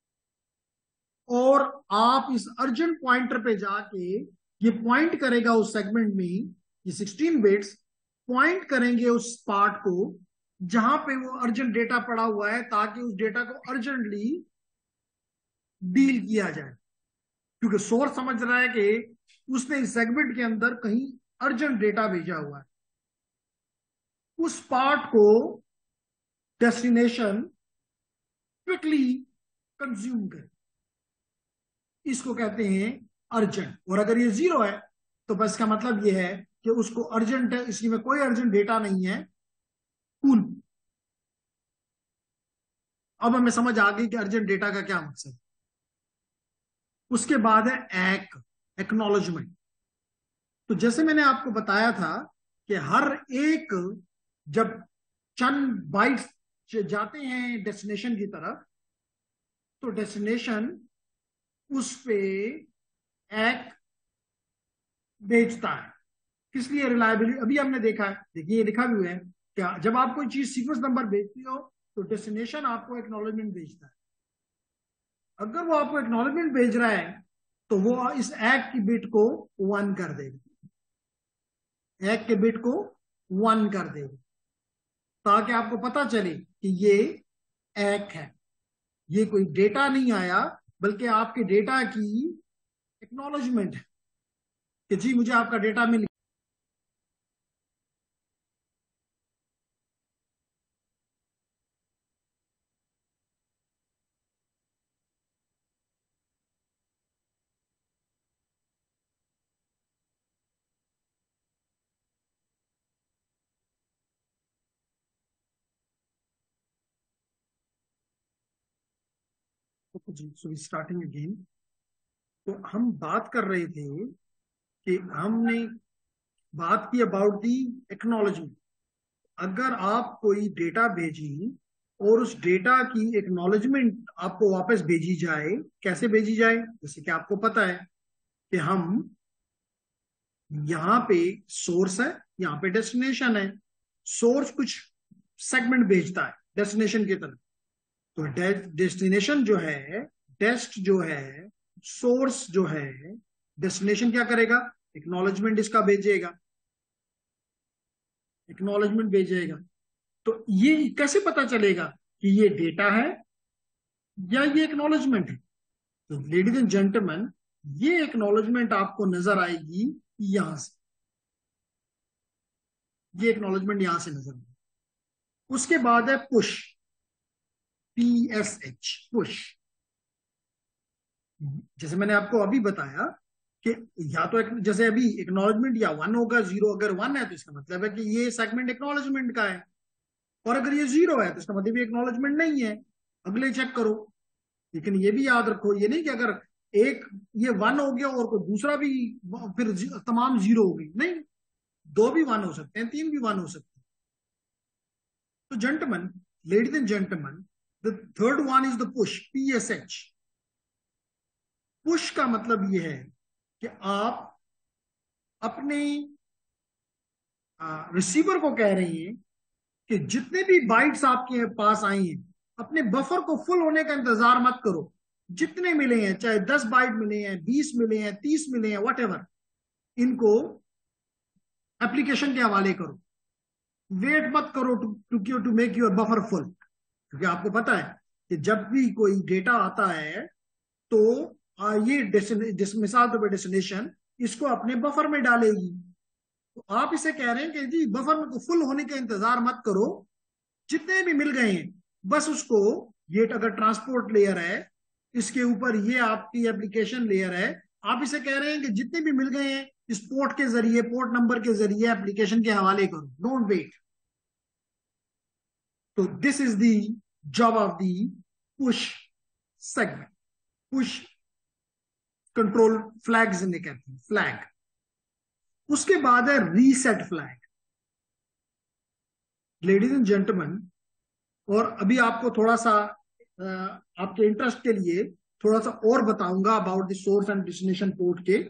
और आप इस अर्जेंट पॉइंटर पे जाके ये पॉइंट करेगा उस सेगमेंट में। ये 16 बिट्स पॉइंट करेंगे उस पार्ट को जहां पे वो अर्जेंट डेटा पड़ा हुआ है, ताकि उस डेटा को अर्जेंटली डील किया जाए। क्योंकि सोर्स समझ रहा है कि उसने इस सेगमेंट के अंदर कहीं अर्जेंट डेटा भेजा हुआ है, उस पार्ट को डेस्टिनेशन क्विकली कंज्यूम करे, इसको कहते हैं अर्जेंट। और अगर ये 0 है तो बस का मतलब ये है कि उसको अर्जेंट है, इसमें कोई अर्जेंट डेटा नहीं है, कूल। अब हमें समझ आ गई कि अर्जेंट डेटा का क्या मकसद। उसके बाद है एक्नॉलेजमेंट। तो जैसे मैंने आपको बताया था कि हर एक, जब चंद बाइट्स जाते हैं डेस्टिनेशन की तरफ, तो डेस्टिनेशन उस पे एक भेजता है। किस लिए? रिलायबिलिटी। अभी हमने देखा है, देखिए ये लिखा भी हुआ है क्या, जब आप कोई चीज सीक्वेंस नंबर भेजती हो तो डेस्टिनेशन आपको एक्नॉलेजमेंट भेजता है। अगर वो आपको एक्नॉलेजमेंट भेज रहा है तो वो इस एक की बिट को 1 कर देगा, एक के बिट को 1 कर देगा, ताकि आपको पता चले कि ये एक है, ये कोई डेटा नहीं आया बल्कि आपके डेटा की एक्नॉलेजमेंट है कि जी मुझे आपका डेटा मिल गया। जी सो स्टार्टिंग अगेन। तो हम बात कर रहे थे कि हमने बात की अबाउट दी एक्नॉलेजमेंट। अगर आप कोई डेटा भेजी और उस डेटा की एक्नॉलेजमेंट आपको वापस भेजी जाए, कैसे भेजी जाए? जैसे कि आपको पता है कि हम यहाँ पे सोर्स है, यहाँ पे डेस्टिनेशन है। सोर्स कुछ सेगमेंट भेजता है डेस्टिनेशन की तरफ, तो डेस्टिनेशन जो है, डेस्ट जो है, सोर्स जो है, डेस्टिनेशन क्या करेगा? एक्नॉलेजमेंट इसका भेजेगा, एक्नॉलेजमेंट भेजेगा। तो ये कैसे पता चलेगा कि ये डेटा है या ये एक्नॉलेजमेंट है? तो लेडीज एंड जेंटलमैन, ये एक्नॉलेजमेंट आपको नजर आएगी यहां से, ये एक्नॉलेजमेंट यहां से नजर आएगी। उसके बाद है पुश, PSH, पुश। जैसे मैंने आपको अभी बताया कि या तो जैसे अभी एक्नॉलेजमेंट या 1 होगा, 0 अगर 1 है तो इसका मतलब है कि ये सेगमेंट एक्नॉलेजमेंट का है, और अगर ये 0 है तो इसका मतलब ये एक्नॉलेजमेंट नहीं है। अगले चेक करो। लेकिन ये भी याद रखो, ये नहीं कि अगर एक ये 1 हो गया और कोई दूसरा भी फिर तमाम 0 हो गई, नहीं। 2 भी 1 हो सकते हैं, 3 भी 1 हो सकते हैं। तो gentleman, ladies and gentleman, the third one is the push, PSH। Push का मतलब ये है कि आप अपने रिसीवर को कह रही हैं कि जितने भी बाइट्स आपके पास आई हैं, अपने बफर को फुल होने का इंतजार मत करो। जितने मिले हैं, चाहे 10 बाइट मिले हैं, 20 मिले हैं, 30 मिले हैं, वट एवर, इनको एप्लीकेशन के हवाले करो। वेट मत करो to make your buffer full, क्योंकि आपको पता है कि जब भी कोई डेटा आता है तो ये मिसाल तो डेस्टिनेशन इसको अपने बफर में डालेगी। तो आप इसे कह रहे हैं कि जी बफर में तो फुल होने का इंतजार मत करो, जितने भी मिल गए हैं बस उसको, ये अगर ट्रांसपोर्ट लेयर है, इसके ऊपर ये आपकी एप्लीकेशन लेयर है, आप इसे कह रहे हैं कि जितने भी मिल गए हैं इस पोर्ट के जरिए, पोर्ट नंबर के जरिए एप्लीकेशन के हवाले करो, डोंट वेट। तो this is the job of the push segment, push control flags इन्हें कहते हैं, फ्लैग। उसके बाद है reset flag. Ladies and gentleman, और अभी आपको थोड़ा सा आपके इंटरेस्ट के लिए थोड़ा सा और बताऊंगा about the source and destination port के,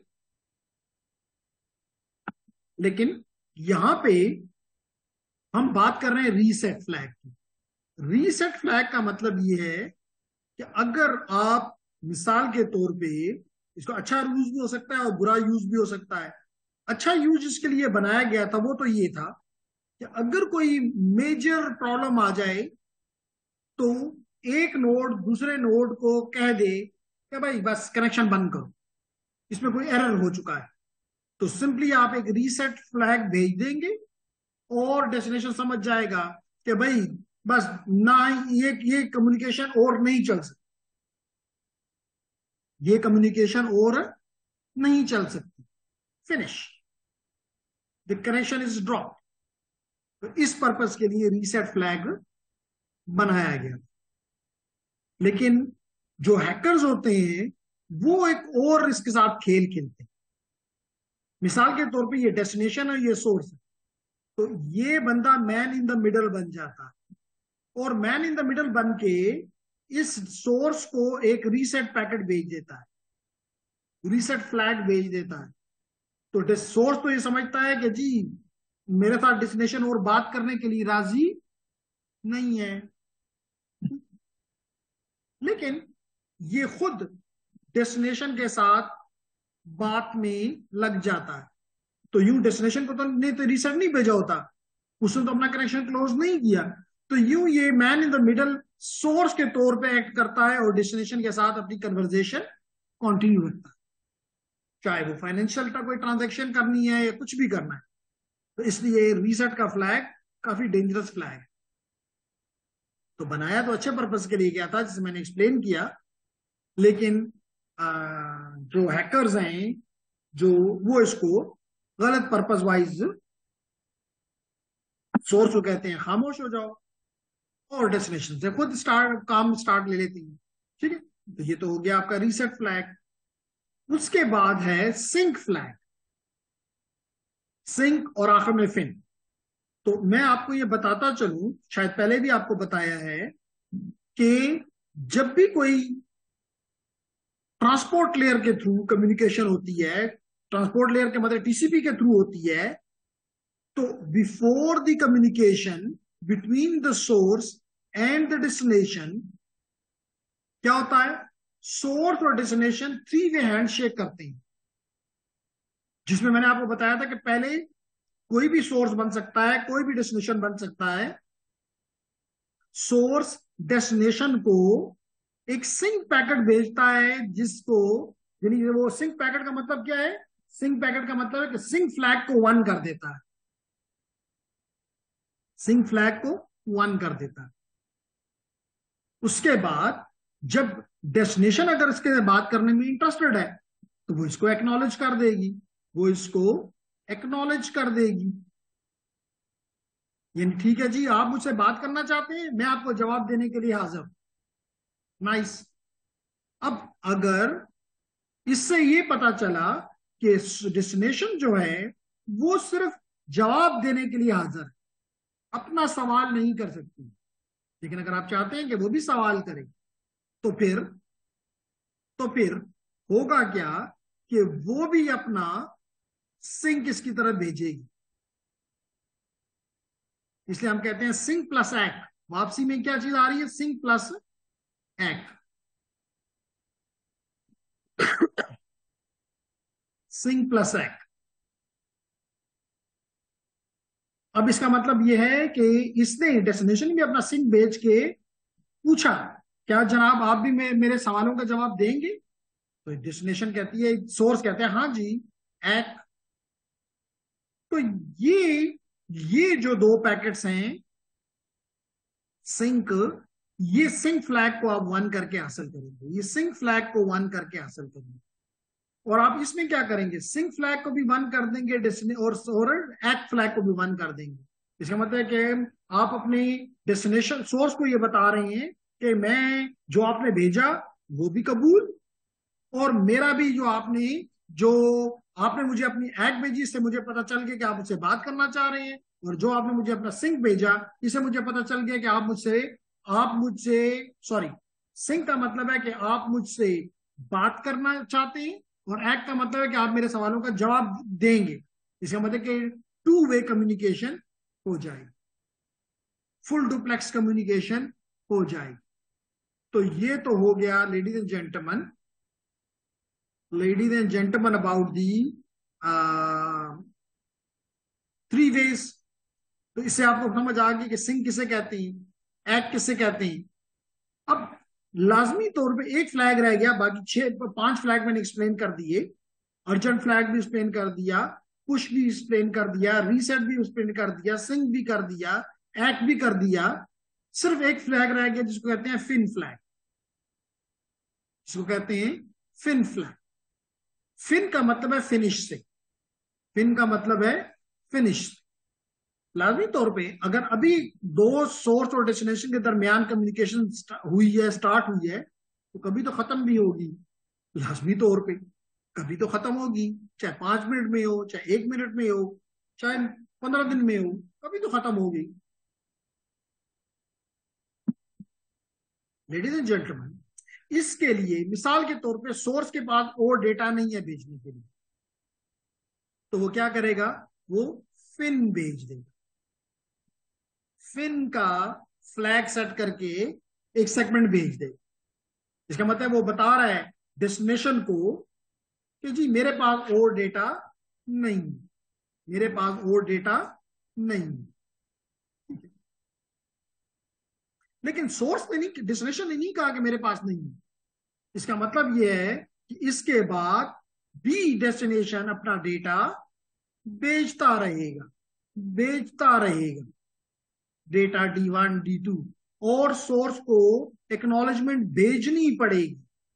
लेकिन यहां पे हम बात कर रहे हैं रीसेट फ्लैग की। रीसेट फ्लैग का मतलब ये है कि अगर आप, मिसाल के तौर पे, इसको अच्छा यूज भी हो सकता है और बुरा यूज भी हो सकता है। अच्छा यूज इसके लिए बनाया गया था वो तो ये था कि अगर कोई मेजर प्रॉब्लम आ जाए तो एक नोड दूसरे नोड को कह दे कि भाई बस कनेक्शन बंद करो, इसमें कोई एरर हो चुका है। तो सिंपली आप एक रीसेट फ्लैग भेज देंगे और डेस्टिनेशन समझ जाएगा कि भाई बस ना, ये कम्युनिकेशन और नहीं चल सकती, ये कम्युनिकेशन और नहीं चल सकती, finish, the connection is drop. तो इस पर्पस के लिए रीसेट फ्लैग बनाया गया। लेकिन जो हैकर्स होते हैं वो एक और इसके साथ खेल खेलते हैं। मिसाल के तौर पे ये डेस्टिनेशन है, ये सोर्स है, तो ये बंदा मैन इन द मिडल बन जाता है, और मैन इन द मिडल बन के इस सोर्स को एक रीसेट पैकेट भेज देता है, रीसेट फ्लैग भेज देता है। तो सोर्स तो ये समझता है कि जी मेरे साथ डेस्टिनेशन और बात करने के लिए राजी नहीं है, लेकिन ये खुद डेस्टिनेशन के साथ बात में लग जाता है। तो यूं डेस्टिनेशन को तो ने तो रीसेट नहीं भेजा होता, उसने तो अपना कनेक्शन क्लोज नहीं किया। तो यूं ये man in the middle source के तौर पे एक्ट करता है और डेस्टिनेशन के साथ अपनी कन्वर्जेशन कंटिन्यू रखता है, चाहे वो फाइनेंशियल कोई ट्रांजेक्शन करनी है या कुछ भी करना है। तो इसलिए रीसेट का फ्लैग काफी डेंजरस फ्लैग है। तो बनाया तो अच्छे पर्पज के लिए गया था, जिसे मैंने एक्सप्लेन किया, लेकिन जो हैकर्स हैं, जो वो इसको गलत पर्पज वाइज, सोर्स को कहते हैं खामोश हो जाओ, और डेस्टिनेशन से खुद काम स्टार्ट ले लेती हैं। ठीक है, तो ये तो हो गया आपका रीसेट फ्लैग। उसके बाद है सिंक फ्लैग, सिंक और आखिर में फिन। तो मैं आपको ये बताता चलूं, शायद पहले भी आपको बताया है, कि जब भी कोई ट्रांसपोर्ट लेयर के थ्रू कम्युनिकेशन होती है, ट्रांसपोर्ट लेयर के मतलब टीसीपी के थ्रू होती है, तो before the communication between the source and the destination क्या होता है, सोर्स और डेस्टिनेशन थ्री वे हैंडशेक करते हैं। जिसमें मैंने आपको बताया था कि पहले कोई भी सोर्स बन सकता है, कोई भी डेस्टिनेशन बन सकता है। सोर्स डेस्टिनेशन को एक सिंक पैकेट भेजता है, जिसको, यानी वो सिंक पैकेट का मतलब क्या है, सिंक पैकेट का मतलब है कि सिंक फ्लैग को वन कर देता है, सिंक फ्लैग को वन कर देता है। उसके बाद जब डेस्टिनेशन अगर इसके बात करने में इंटरेस्टेड है, तो वो इसको एक्नॉलेज कर देगी, वो इसको एक्नॉलेज कर देगी। यानी ठीक है जी, आप मुझसे बात करना चाहते हैं, मैं आपको जवाब देने के लिए हाजिर। नाइस। अब अगर इससे ये पता चला कि डेस्टिनेशन जो है वो सिर्फ जवाब देने के लिए हाजिर है, अपना सवाल नहीं कर सकती, लेकिन अगर आप चाहते हैं कि वो भी सवाल करे, तो फिर होगा क्या कि वो भी अपना सिंक इसकी तरफ भेजेगी। इसलिए हम कहते हैं सिंक प्लस एक्ट। वापसी में क्या चीज आ रही है, sync plus ack. Sync plus ack. अब इसका मतलब यह है कि इसने डेस्टिनेशन भी अपना सिंक भेज के पूछा, क्या जनाब आप भी मेरे सवालों का जवाब देंगे। तो डेस्टिनेशन कहती है, सोर्स कहते हैं हाँ जी, एक्ट। तो ये जो दो पैकेट्स हैं सिंक, ये सिंक फ्लैग को आप वन करके हासिल करेंगे, ये सिंक फ्लैग को वन करके हासिल करेंगे। और आप इसमें क्या करेंगे, सिंक फ्लैग को भी वन कर देंगे, और एक्ट फ्लैग को भी वन कर देंगे। इसका मतलब है कि आप अपनी डेस्टिनेशन सोर्स को ये बता रहे हैं कि मैं जो आपने भेजा वो भी कबूल, और मेरा भी जो आपने मुझे अपनी एग भेजी, इससे मुझे पता चल गया कि आप मुझसे बात करना चाह रहे हैं, और जो आपने मुझे अपना सिंक भेजा, इससे मुझे पता चल गया कि आप मुझसे सॉरी, सिंक का मतलब है कि आप मुझसे बात करना चाहते हैं, और एग का मतलब है कि आप मेरे सवालों का जवाब देंगे। इसका मतलब कि टू वे कम्युनिकेशन हो जाएगी, फुल डुप्लेक्स कम्युनिकेशन हो जाएगी। तो ये तो हो गया ladies and gentleman about the three ways. तो इससे आपको समझ आ गई कि सिंक किसे कहते हैं, एक्ट किसे कहते हैं। अब लाजमी तौर पे एक फ्लैग रह गया, बाकी 5 फ्लैग मैंने एक्सप्लेन कर दिए। अर्जेंट फ्लैग भी एक्सप्लेन कर दिया, पुश भी एक्सप्लेन कर दिया, रीसेट भी एक्सप्लेन कर दिया, सिंक भी कर दिया, एक्ट भी कर दिया। सिर्फ एक फ्लैग रह गया, जिसको कहते हैं फिन फ्लैग, जिसको कहते हैं फिन फ्लैग। फिन का मतलब है फिनिश से, फिन का मतलब है फिनिश। लाजमी तौर पे अगर अभी दो सोर्स और डेस्टिनेशन के दरमियान कम्युनिकेशन हुई है, स्टार्ट हुई है, तो कभी तो खत्म भी होगी। लाजमी तौर पे कभी तो खत्म होगी, चाहे 5 मिनट में हो, चाहे 1 मिनट में हो, चाहे 15 दिन में हो, कभी तो खत्म होगी। लेडीज एंड जेंटलमैन, इसके लिए मिसाल के तौर पे सोर्स के पास और डेटा नहीं है भेजने के लिए, तो वो क्या करेगा, वो फिन भेज देगा। फिन का फ्लैग सेट करके एक सेगमेंट भेज दे। इसका मतलब वो बता रहा है डेस्टिनेशन को कि जी मेरे पास और डेटा नहीं, मेरे पास और डेटा नहीं। लेकिन सोर्स ने नहीं, डेस्टिनेशन ने नहीं कहा कि मेरे पास नहीं है। इसका मतलब यह है कि इसके बाद भी डेस्टिनेशन अपना डेटा बेचता रहेगा, बेचता रहेगा डेटा D1 D2, और सोर्स को एक्नॉलेजमेंट भेजनी पड़ेगी,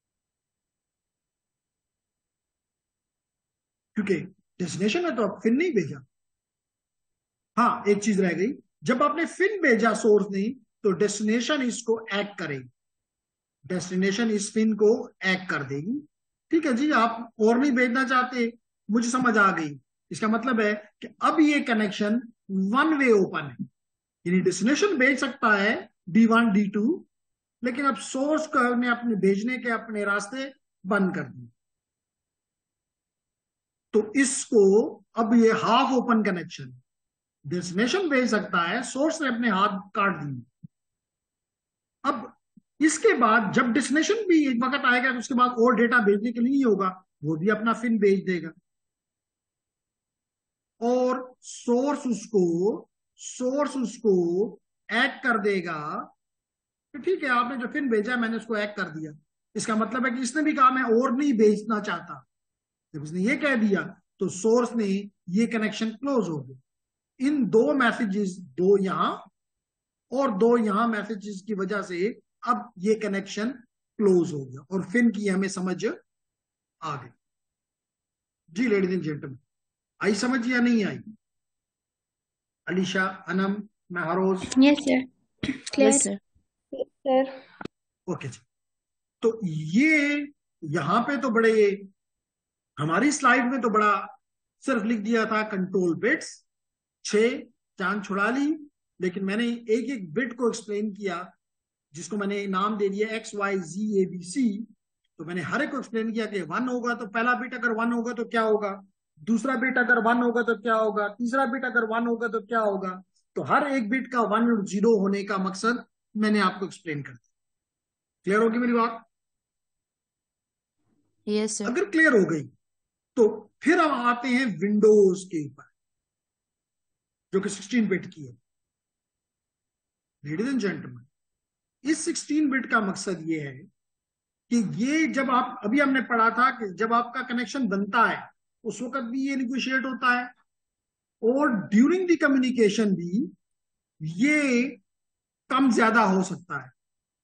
क्योंकि डेस्टिनेशन में तो अब फिन नहीं भेजा। हाँ, एक चीज रह गई, जब आपने फिन भेजा सोर्स ने, तो डेस्टिनेशन इसको एक्ट करेगी, डेस्टिनेशन इस फिन को एक्ट कर देगी। ठीक है जी, आप और नहीं भेजना चाहते, मुझे समझ आ गई। इसका मतलब है कि अब ये कनेक्शन वन वे ओपन है, यानी डेस्टिनेशन भेज सकता है D1 D2, लेकिन अब सोर्स को ने अपने भेजने के अपने रास्ते बंद कर दिए। तो इसको अब ये हाफ ओपन कनेक्शन, डेस्टिनेशन भेज सकता है, सोर्स ने अपने हाथ काट दिए। अब इसके बाद जब डेस्टिनेशन भी एक वक्त आएगा तो उसके बाद और डेटा भेजने के लिए नहीं होगा, वो भी अपना फिन भेज देगा, और सोर्स उसको ऐड कर देगा कि ठीक है, आपने जो फिन भेजा मैंने उसको ऐड कर दिया। इसका मतलब है कि इसने भी कहा मैं और नहीं भेजना चाहता। जब उसने ये कह दिया तो सोर्स ने ये कनेक्शन क्लोज हो गया। इन दो मैसेजेस, दो यहां और दो यहां मैसेजेस की वजह से अब ये कनेक्शन क्लोज हो गया, और फिन की हमें समझ आ गई। जी लेडीज एंड जेंटलमैन, आई समझ या नहीं आई? Alisha, Anam, Mahroz? Yes sir, yes clear. Sir. Sir okay जी। तो ये यहां पे तो बड़े, हमारी स्लाइड में तो बड़ा सिर्फ लिख दिया था कंट्रोल बिट्स, 6 चांद छुड़ा ली, लेकिन मैंने एक एक बिट को एक्सप्लेन किया, जिसको मैंने नाम दे दिया XYZ ABC। तो मैंने हर एक को एक्सप्लेन किया कि 1 होगा तो पहला बिट अगर 1 होगा तो क्या होगा, दूसरा बिट अगर 1 होगा तो क्या होगा, तीसरा बिट अगर 1 होगा तो क्या होगा। तो हर एक बिट का 1 और 0 होने का मकसद मैंने आपको एक्सप्लेन कर दिया। क्लियर होगी मेरी बात? Yes sir. अगर क्लियर हो गई तो फिर हम आते हैं विंडोज के ऊपर, जो कि 16 बिट की है। लेडीज एंड जेंटलमैन, इस 16 बिट का मकसद ये है कि ये जब आप, अभी हमने पढ़ा था कि जब आपका कनेक्शन बनता है उस वक्त भी ये निगोशिएट होता है, और ड्यूरिंग द कम्युनिकेशन भी ये कम ज्यादा हो सकता है।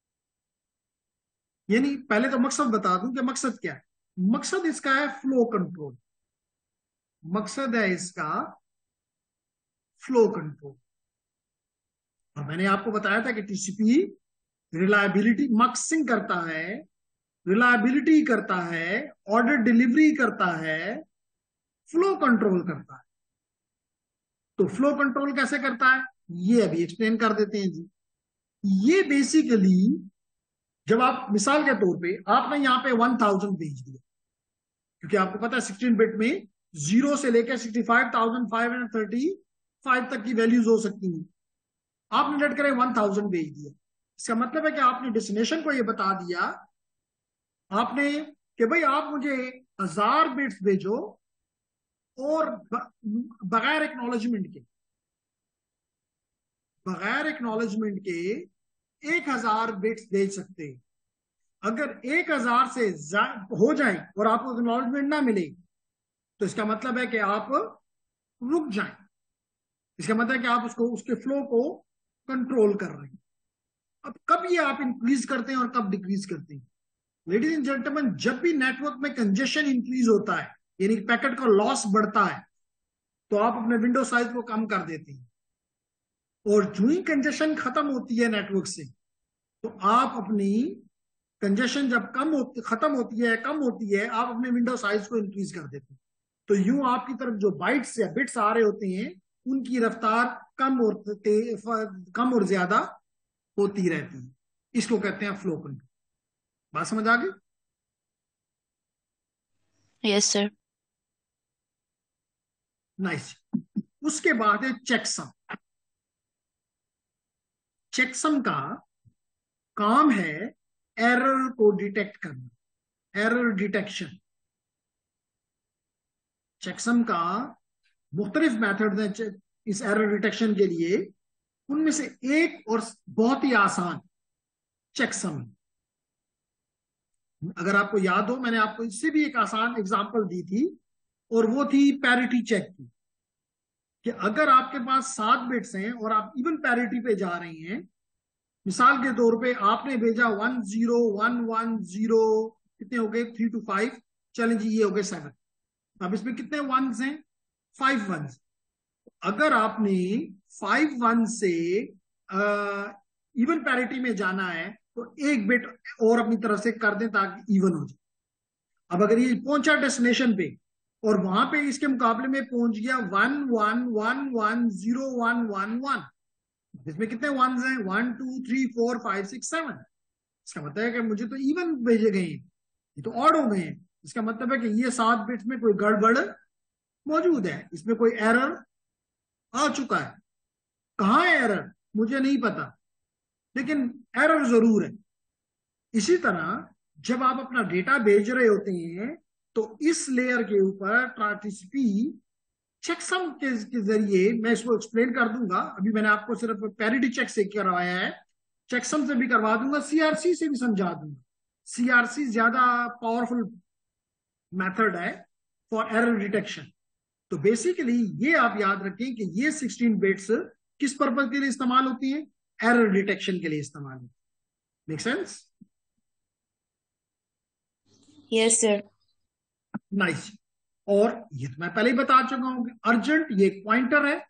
यानी पहले तो मकसद बता दूं कि मकसद क्या है। मकसद इसका है फ्लो कंट्रोल, मकसद है इसका फ्लो कंट्रोल। और मैंने आपको बताया था कि TCP रिलायबिलिटी मक्सिंग करता है, रिलायबिलिटी करता है, ऑर्डर डिलीवरी करता है, फ्लो कंट्रोल करता है। तो फ्लो कंट्रोल कैसे करता है ये अभी एक्सप्लेन कर देते हैं जी। ये बेसिकली, जब आप मिसाल के तौर पे आपने यहाँ पे 1000 भेज दिया, क्योंकि आपको पता है 16 बिट में 0 से लेकर 65,535 तक की वैल्यूज हो सकती हैं। आपने लेट करें 1000 भेज दिया, इसका मतलब है कि आपने डेस्टिनेशन को ये बता दिया आपने कि भाई आप मुझे 1000 बिट्स भेजो, और बगैर एक्नॉलेजमेंट के, बगैर एक्नॉलेजमेंट के 1000 बिट्स भेज सकते हैं। अगर 1000 से हो जाए और आपको एक्नॉलेजमेंट ना मिले, तो इसका मतलब है कि आप रुक जाएं, इसका मतलब है कि आप उसको, उसके फ्लो को कंट्रोल कर रहे हैं। अब कब ये आप इंक्रीज करते हैं और कब डिक्रीज करते हैं? लेडीज एंड जेंटलमैन, जब भी नेटवर्क में कंजेशन इंक्रीज होता है, यानी पैकेट का लॉस बढ़ता है, तो आप अपने विंडो साइज को कम कर देते हैं, और जो ही कंजेशन खत्म होती है नेटवर्क से, तो आप अपनी कंजेशन जब खत्म होती है, कम होती है, आप अपने विंडो साइज को इंक्रीज कर देते हैं। तो यूं आपकी तरफ जो बाइट्स या बिट्स आ रहे होते हैं, उनकी रफ्तार कम और ज्यादा होती रहती है। इसको कहते हैं फ्लो कंट्रोल। बात समझ आ गई? Yes sir. नाइस। उसके बाद है चेकसम। चेकसम का काम है एरर को डिटेक्ट करना, एरर डिटेक्शन। चेकसम का मुख्तलिफ मेथड है इस एरर डिटेक्शन के लिए। उनमें से एक और बहुत ही आसान, चेकसम। अगर आपको याद हो, मैंने आपको इससे भी एक आसान एग्जांपल दी थी, और वो थी पैरिटी चेक की, कि अगर आपके पास 7 बिट्स हैं और आप इवन पैरिटी पे जा रहे हैं, मिसाल के तौर पे आपने भेजा 10110, कितने हो गए 3 to 5, चलें जी ये हो गए 7। अब इसमें कितने वंस हैं, 5 वंस। अगर आपने 5 वन से इवन पैरिटी में जाना है तो एक बिट और अपनी तरफ से कर दें ताकि इवन हो जाए। अब अगर ये पहुंचा डेस्टिनेशन पे और वहां पे इसके मुकाबले में पहुंच गया 11110111, इसमें कितने वंस हैं, 1 2 3 4 5 6 7। इसका मतलब है कि मुझे तो इवन भेजे गए हैं, ये तो ऑड हो गए हैं। इसका मतलब है कि ये 7 बिट्स में कोई गड़बड़ मौजूद है, इसमें कोई एरर आ चुका है। कहाँ है एरर मुझे नहीं पता, लेकिन एरर जरूर है। इसी तरह जब आप अपना डेटा भेज रहे होते हैं तो इस लेयर के ऊपर टीसीपी चेकसम के जरिए, मैं इसको एक्सप्लेन कर दूंगा, अभी मैंने आपको सिर्फ पैरिटी चेक से करवाया है, चेकसम से भी करवा दूंगा, सीआरसी से भी समझा दूंगा। सीआरसी ज्यादा पावरफुल मेथड है फॉर एरर डिटेक्शन। तो बेसिकली ये आप याद रखें कि ये 16 बिट्स किस पर्पज के लिए इस्तेमाल होती है, एरर डिटेक्शन के लिए इस्तेमाल होती है। Make sense? Yes sir. Nice. और ये तो मैं पहले ही बता चुका हूं कि अर्जेंट ये एक पॉइंटर है,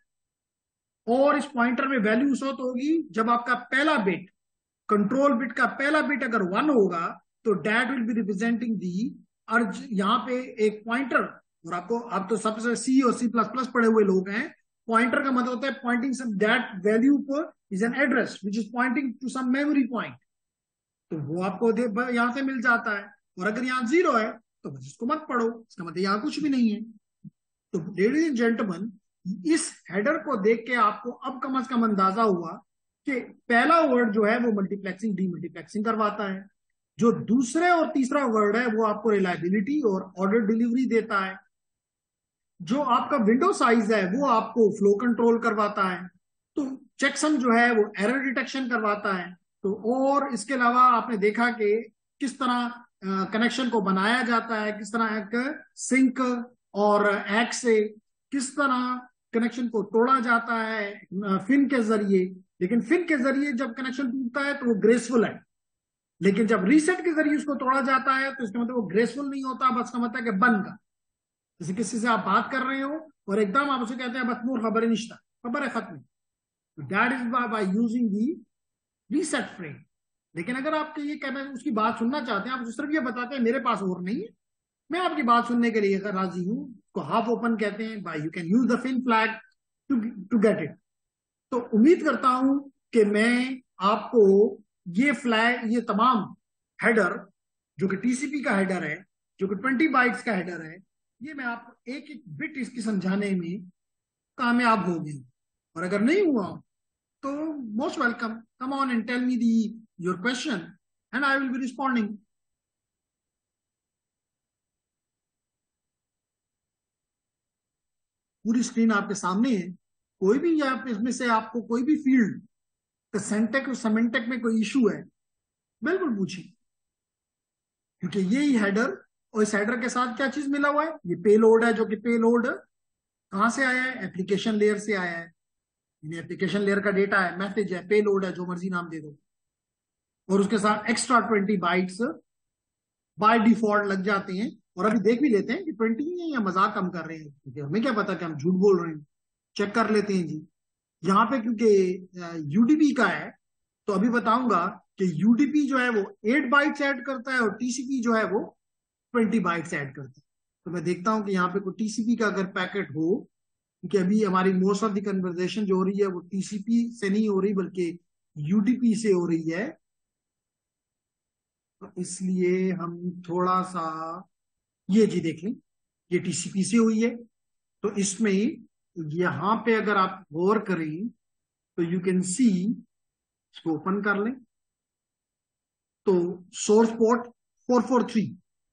और इस पॉइंटर में वैल्यू उस वक्त होगी जब आपका पहला बिट, कंट्रोल बिट का पहला बिट अगर 1 होगा तो that will be representing the urg, यहाँ पे एक पॉइंटर। और आपको, आप तो सबसे सी और C++ पढ़े हुए लोग हैं, पॉइंटर का मतलब होता है पॉइंटिंग सम दैट वैल्यू पर is an address which is pointing to some memory point. तो वो आपको यहां से मिल जाता है। और अगर यहाँ 0 है तो बस इसको मत पढ़ो, इसका मतलब यहाँ कुछ भी नहीं है। तो लेडीज एंड जेंटलमैन, इस हेडर को देख के आपको अब कम से कम अंदाजा हुआ कि पहला वर्ड जो है वो मल्टीप्लेक्सिंग डीमल्टीप्लेक्सिंग करवाता है, जो दूसरे और तीसरा वर्ड है वो आपको रिलायबिलिटी और ऑर्डर डिलीवरी देता है, जो आपका विंडो साइज है वो आपको फ्लो कंट्रोल करवाता है, तो चेकसम जो है वो एरर डिटेक्शन करवाता है। तो और इसके अलावा आपने देखा कि किस तरह कनेक्शन को बनाया जाता है, किस तरह एक सिंक और एक्ट से किस तरह कनेक्शन को तोड़ा जाता है फिन के जरिए। लेकिन फिन के जरिए जब कनेक्शन टूटता है तो वो ग्रेसफुल है, लेकिन जब रीसेट के जरिए उसको तोड़ा जाता है तो इसका मतलब वो ग्रेसफुल नहीं होता, बस का मतलब है कि बन का। जैसे किसी से आप बात कर रहे हो और एकदम आप उसे कहते हैं बस नूर खबर निश्ता, खबर है खत्म, that is by using the reset frame. लेकिन अगर आपके ये कहना है उसकी बात सुनना चाहते हैं, आप उस सिर्फ ये बताते हैं मेरे पास और नहीं है, मैं आपकी बात सुनने के लिए राजी हूं, को हाफ ओपन कहते हैं, by you can use the fin flag to get it. तो उम्मीद करता हूं कि मैं आपको ये फ्लैग, ये तमाम हेडर जो कि टीसीपी का हेडर है, जो कि 20 बाइट्स का हेडर है, ये मैं आपको एक एक बिट इसकी समझाने में कामयाब हो गई। और अगर नहीं हुआ तो most welcome, come on and tell me the your question and I will be responding. पूरी स्क्रीन आपके सामने है, कोई भी आप इसमें से आपको कोई भी फील्ड सेंटेक और सेमेंटेक में कोई इशू है बिल्कुल पूछिए, क्योंकि यही हेडर और इस हेडर के साथ क्या चीज मिला हुआ है, ये पेलोड है, जो कि पेलोड कहां से आया है, एप्लीकेशन लेयर से आया है। एप्लीकेशन लेयर का डेटा है, मैसेज है, पेलोड है, जो मर्जी नाम दे दो, और उसके साथ एक्स्ट्रा 20 बाइट्स बाय डिफॉल्ट लग जाते हैं। और अभी देख भी लेते हैं कि 20 ही है या मजाक हम कर रहे हैं, क्योंकि हमें क्या पता कि हम झूठ बोल रहे हैं, चेक कर लेते हैं जी। यहाँ पे क्योंकि यूडीपी का है तो अभी बताऊंगा कि यूडीपी जो है वो 8 बाइट्स ऐड करता है और टीसीपी जो है वो 20 बाइट्स ऐड करता है। तो मैं देखता हूं कि यहाँ पे कोई टीसीपी का अगर पैकेट हो, क्योंकि अभी हमारी मोस्ट ऑफ द कन्वर्सेशन जो हो रही है वो टीसीपी से नहीं हो रही बल्कि यूडीपी से हो रही है, तो इसलिए हम थोड़ा सा ये जी देख लें, ये टीसीपी से हुई है। तो इसमें यहां पे अगर आप गौर करें तो यू कैन सी, इसको ओपन कर लें तो सोर्स पोर्ट 443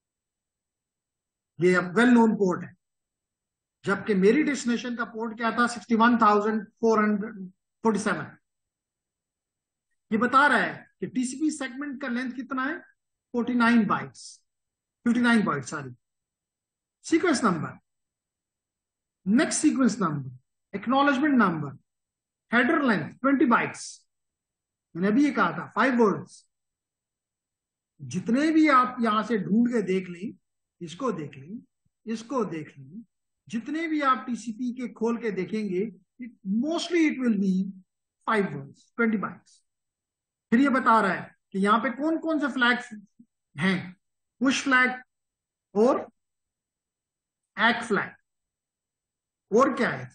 ये अब वेल नोन पोर्ट है, जबकि मेरी डेस्टिनेशन का पोर्ट क्या था, 61,447। ये बता रहा है कि टीसीपी सेगमेंट का लेंथ कितना है, 49 bytes, 59 bytes sorry. Sequence number, next sequence number, acknowledgement number, header length 20 bytes. मैंने अभी ये कहा था 5 वर्ड्स। जितने भी आप यहां से ढूंढ के देख लें, इसको देख लें, इसको देख लें, जितने भी आप टीसीपी के खोल के देखेंगे, mostly it will be 5 words 20 bytes. फिर ये बता रहा है कि यहाँ पे कौन कौन से फ्लैग्स हैं, पुश फ्लैग और एक्ट फ्लैग, और क्या है,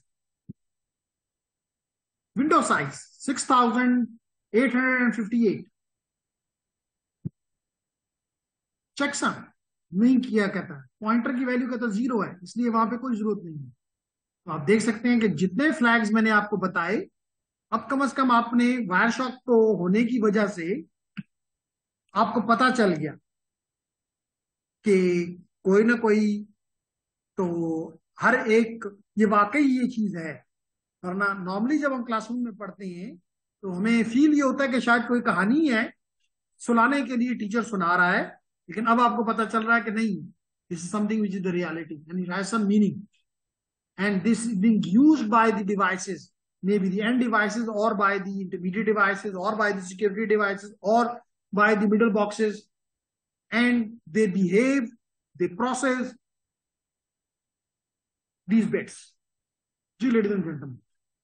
विंडो साइज 6858, चेकसम नहीं किया कहता है, पॉइंटर की वैल्यू कहता 0 है, इसलिए वहां पे कोई जरूरत नहीं है। तो आप देख सकते हैं कि जितने फ्लैग्स मैंने आपको बताए, अब कम से कम आपने वायर शॉक को होने की वजह से आपको पता चल गया कि कोई ना कोई तो हर एक, ये वाकई ये चीज है। वरना नॉर्मली जब हम क्लासरूम में पढ़ते हैं तो हमें फील ये होता है कि शायद कोई कहानी है, सुनाने के लिए टीचर सुना रहा है, लेकिन अब आपको पता चल रहा है कि नहीं, this is something which is the reality and it has some meaning, and this is being used by the devices, maybe the end devices or by the intermediate devices or by the security devices or by the middle boxes, and they behave, they process these bits. जी ladies and gentleman,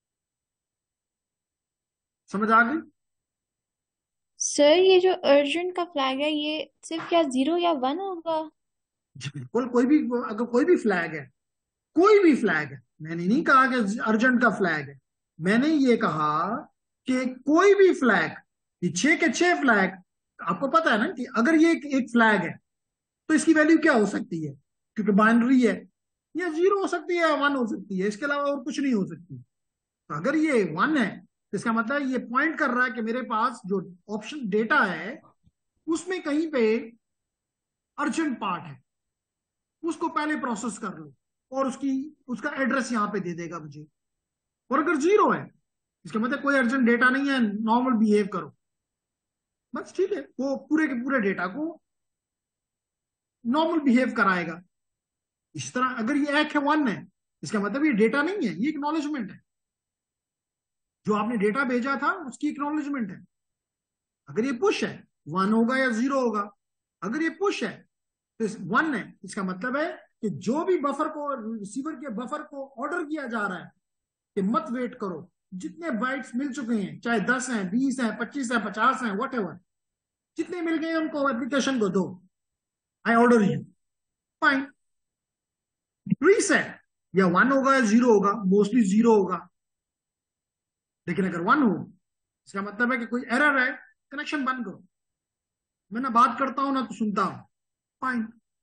समझ आ गई? Sir ये जो urgent का flag है ये सिर्फ क्या 0 या 1 होगा? जी बिल्कुल, कोई भी, अगर कोई भी फ्लैग है, कोई भी फ्लैग है, मैंने नहीं कहा कि अर्जेंट का फ्लैग है, मैंने ये कहा कि कोई भी फ्लैग, ये 6 के 6 फ्लैग, आपको पता है ना कि अगर ये एक फ्लैग है तो इसकी वैल्यू क्या हो सकती है, क्योंकि बाइनरी है, या 0 हो सकती है या 1 हो सकती है, इसके अलावा और कुछ नहीं हो सकती। तो अगर ये 1 है तो इसका मतलब ये पॉइंट कर रहा है कि मेरे पास जो ऑप्शन डेटा है उसमें कहीं पे अर्जेंट पार्ट है, उसको पहले प्रोसेस कर लो और उसका एड्रेस यहां पे दे देगा मुझे। और अगर 0 है इसका मतलब कोई अर्जेंट डेटा नहीं है, नॉर्मल बिहेव करो, बस ठीक है, वो पूरे के पूरे डेटा को नॉर्मल बिहेव कराएगा। इस तरह अगर ये एक है 1 है, इसका मतलब ये डेटा नहीं है, ये एक्नॉलेजमेंट है, जो आपने डेटा भेजा था उसकी एक्नॉलेजमेंट है। अगर ये पुश है 1 होगा या 0 होगा, अगर ये पुश है तो 1 है, इसका मतलब है कि जो भी बफर को, रिसीवर के बफर को ऑर्डर किया जा रहा है कि मत वेट करो, जितने बाइट्स मिल चुके हैं, चाहे 10 हैं, 20 हैं, 25 हैं, 50 हैं, वट एवर, जितने मिल गए उनको एप्लीकेशन को दो, I order you, fine. Reset या 1 होगा या 0 होगा, मोस्टली 0 होगा, लेकिन अगर 1 हो इसका मतलब है कि कोई एरर है, कनेक्शन बंद करो, मैं ना बात करता हूं ना तो सुनता हूं, फाइन।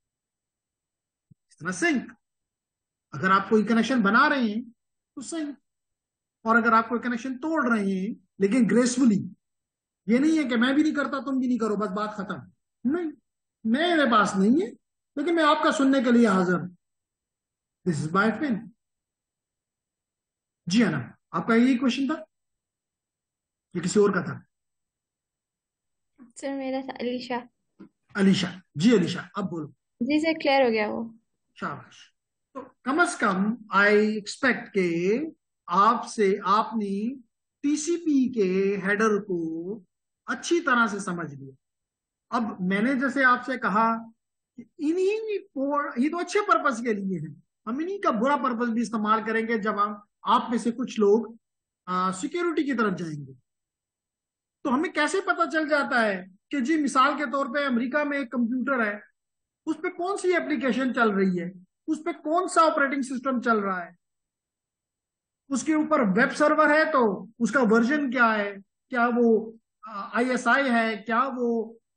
इस तरह सिंक, अगर आप कोई कनेक्शन बना रहे हैं तो सिंक, और अगर आप कोई कनेक्शन तोड़ रहे हैं लेकिन ग्रेसफुली, ये नहीं है कि मैं भी नहीं करता तुम भी नहीं करो बस बात खत्म, नहीं, मेरे पास नहीं है लेकिन मैं आपका सुनने के लिए हाजिर हूं, दिस इज माय पिन। जी है ना, आपका यही क्वेश्चन था या किसी और का था? सर मेरा था अलीशा। अलीशा, जी अलीशा अब बोलो। जी सर क्लियर हो गया वो। शाबाश। तो कम से कम आई एक्सपेक्ट के आपने टीसीपी के हेडर को अच्छी तरह से समझ लिया। अब मैंने जैसे आपसे कहा कि इन्हीं पोर्ट, ये तो अच्छे पर्पस के लिए है, हम इन्हीं का बुरा पर्पस भी इस्तेमाल करेंगे जब हम, आप में से कुछ लोग सिक्योरिटी की तरफ जाएंगे। तो हमें कैसे पता चल जाता है कि जी मिसाल के तौर पे अमेरिका में एक कंप्यूटर है, उस पर कौन सी एप्लीकेशन चल रही है, उस पर कौन सा ऑपरेटिंग सिस्टम चल रहा है, उसके ऊपर वेब सर्वर है तो उसका वर्जन क्या है, क्या वो आईएसआई है, क्या वो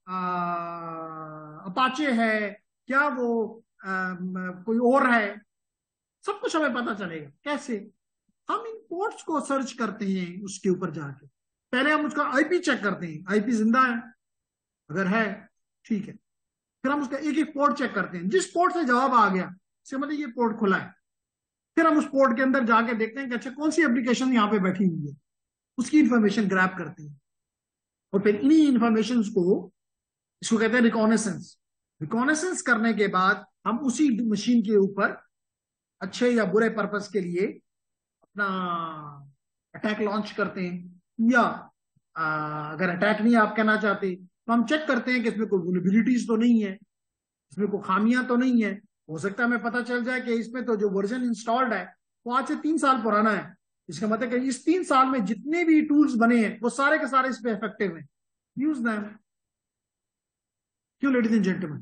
अपाचे है, क्या वो कोई और है, सब कुछ हमें पता चलेगा। कैसे? हम इन पोर्ट्स को सर्च करते हैं, उसके ऊपर जाके पहले हम उसका आईपी चेक करते हैं, आईपी जिंदा है, अगर है ठीक है, फिर हम उसका एक एक पोर्ट चेक करते हैं, जिस पोर्ट से जवाब आ गया इसका मतलब ये पोर्ट खुला है, फिर हम उस पोर्ट के अंदर जाके देखते हैं कि अच्छा कौन सी एप्लीकेशन यहाँ पे बैठी हुई है, उसकी इंफॉर्मेशन ग्रैब करते हैं। और फिर इन्हीं इंफॉर्मेशन को, इसको कहते हैं रिकॉनेसेंस। रिकॉनेसेंस करने के बाद हम उसी मशीन के ऊपर अच्छे या बुरे पर्पस के लिए अपना अटैक लॉन्च करते हैं। या अगर अटैक नहीं आप कहना चाहते तो हम चेक करते हैं कि इसमें कोई वल्नरेबिलिटीज तो नहीं है, इसमें कोई खामियां तो नहीं है। हो सकता है हमें पता चल जाए कि इसमें तो जो वर्जन इंस्टॉल्ड है वो आज से 3 साल पुराना है। इसका मतलब कि इस 3 साल में जितने भी टूल्स बने हैं वो सारे के सारे इस पे इफेक्टिव हैं। Use them. क्यों ladies and gentleman?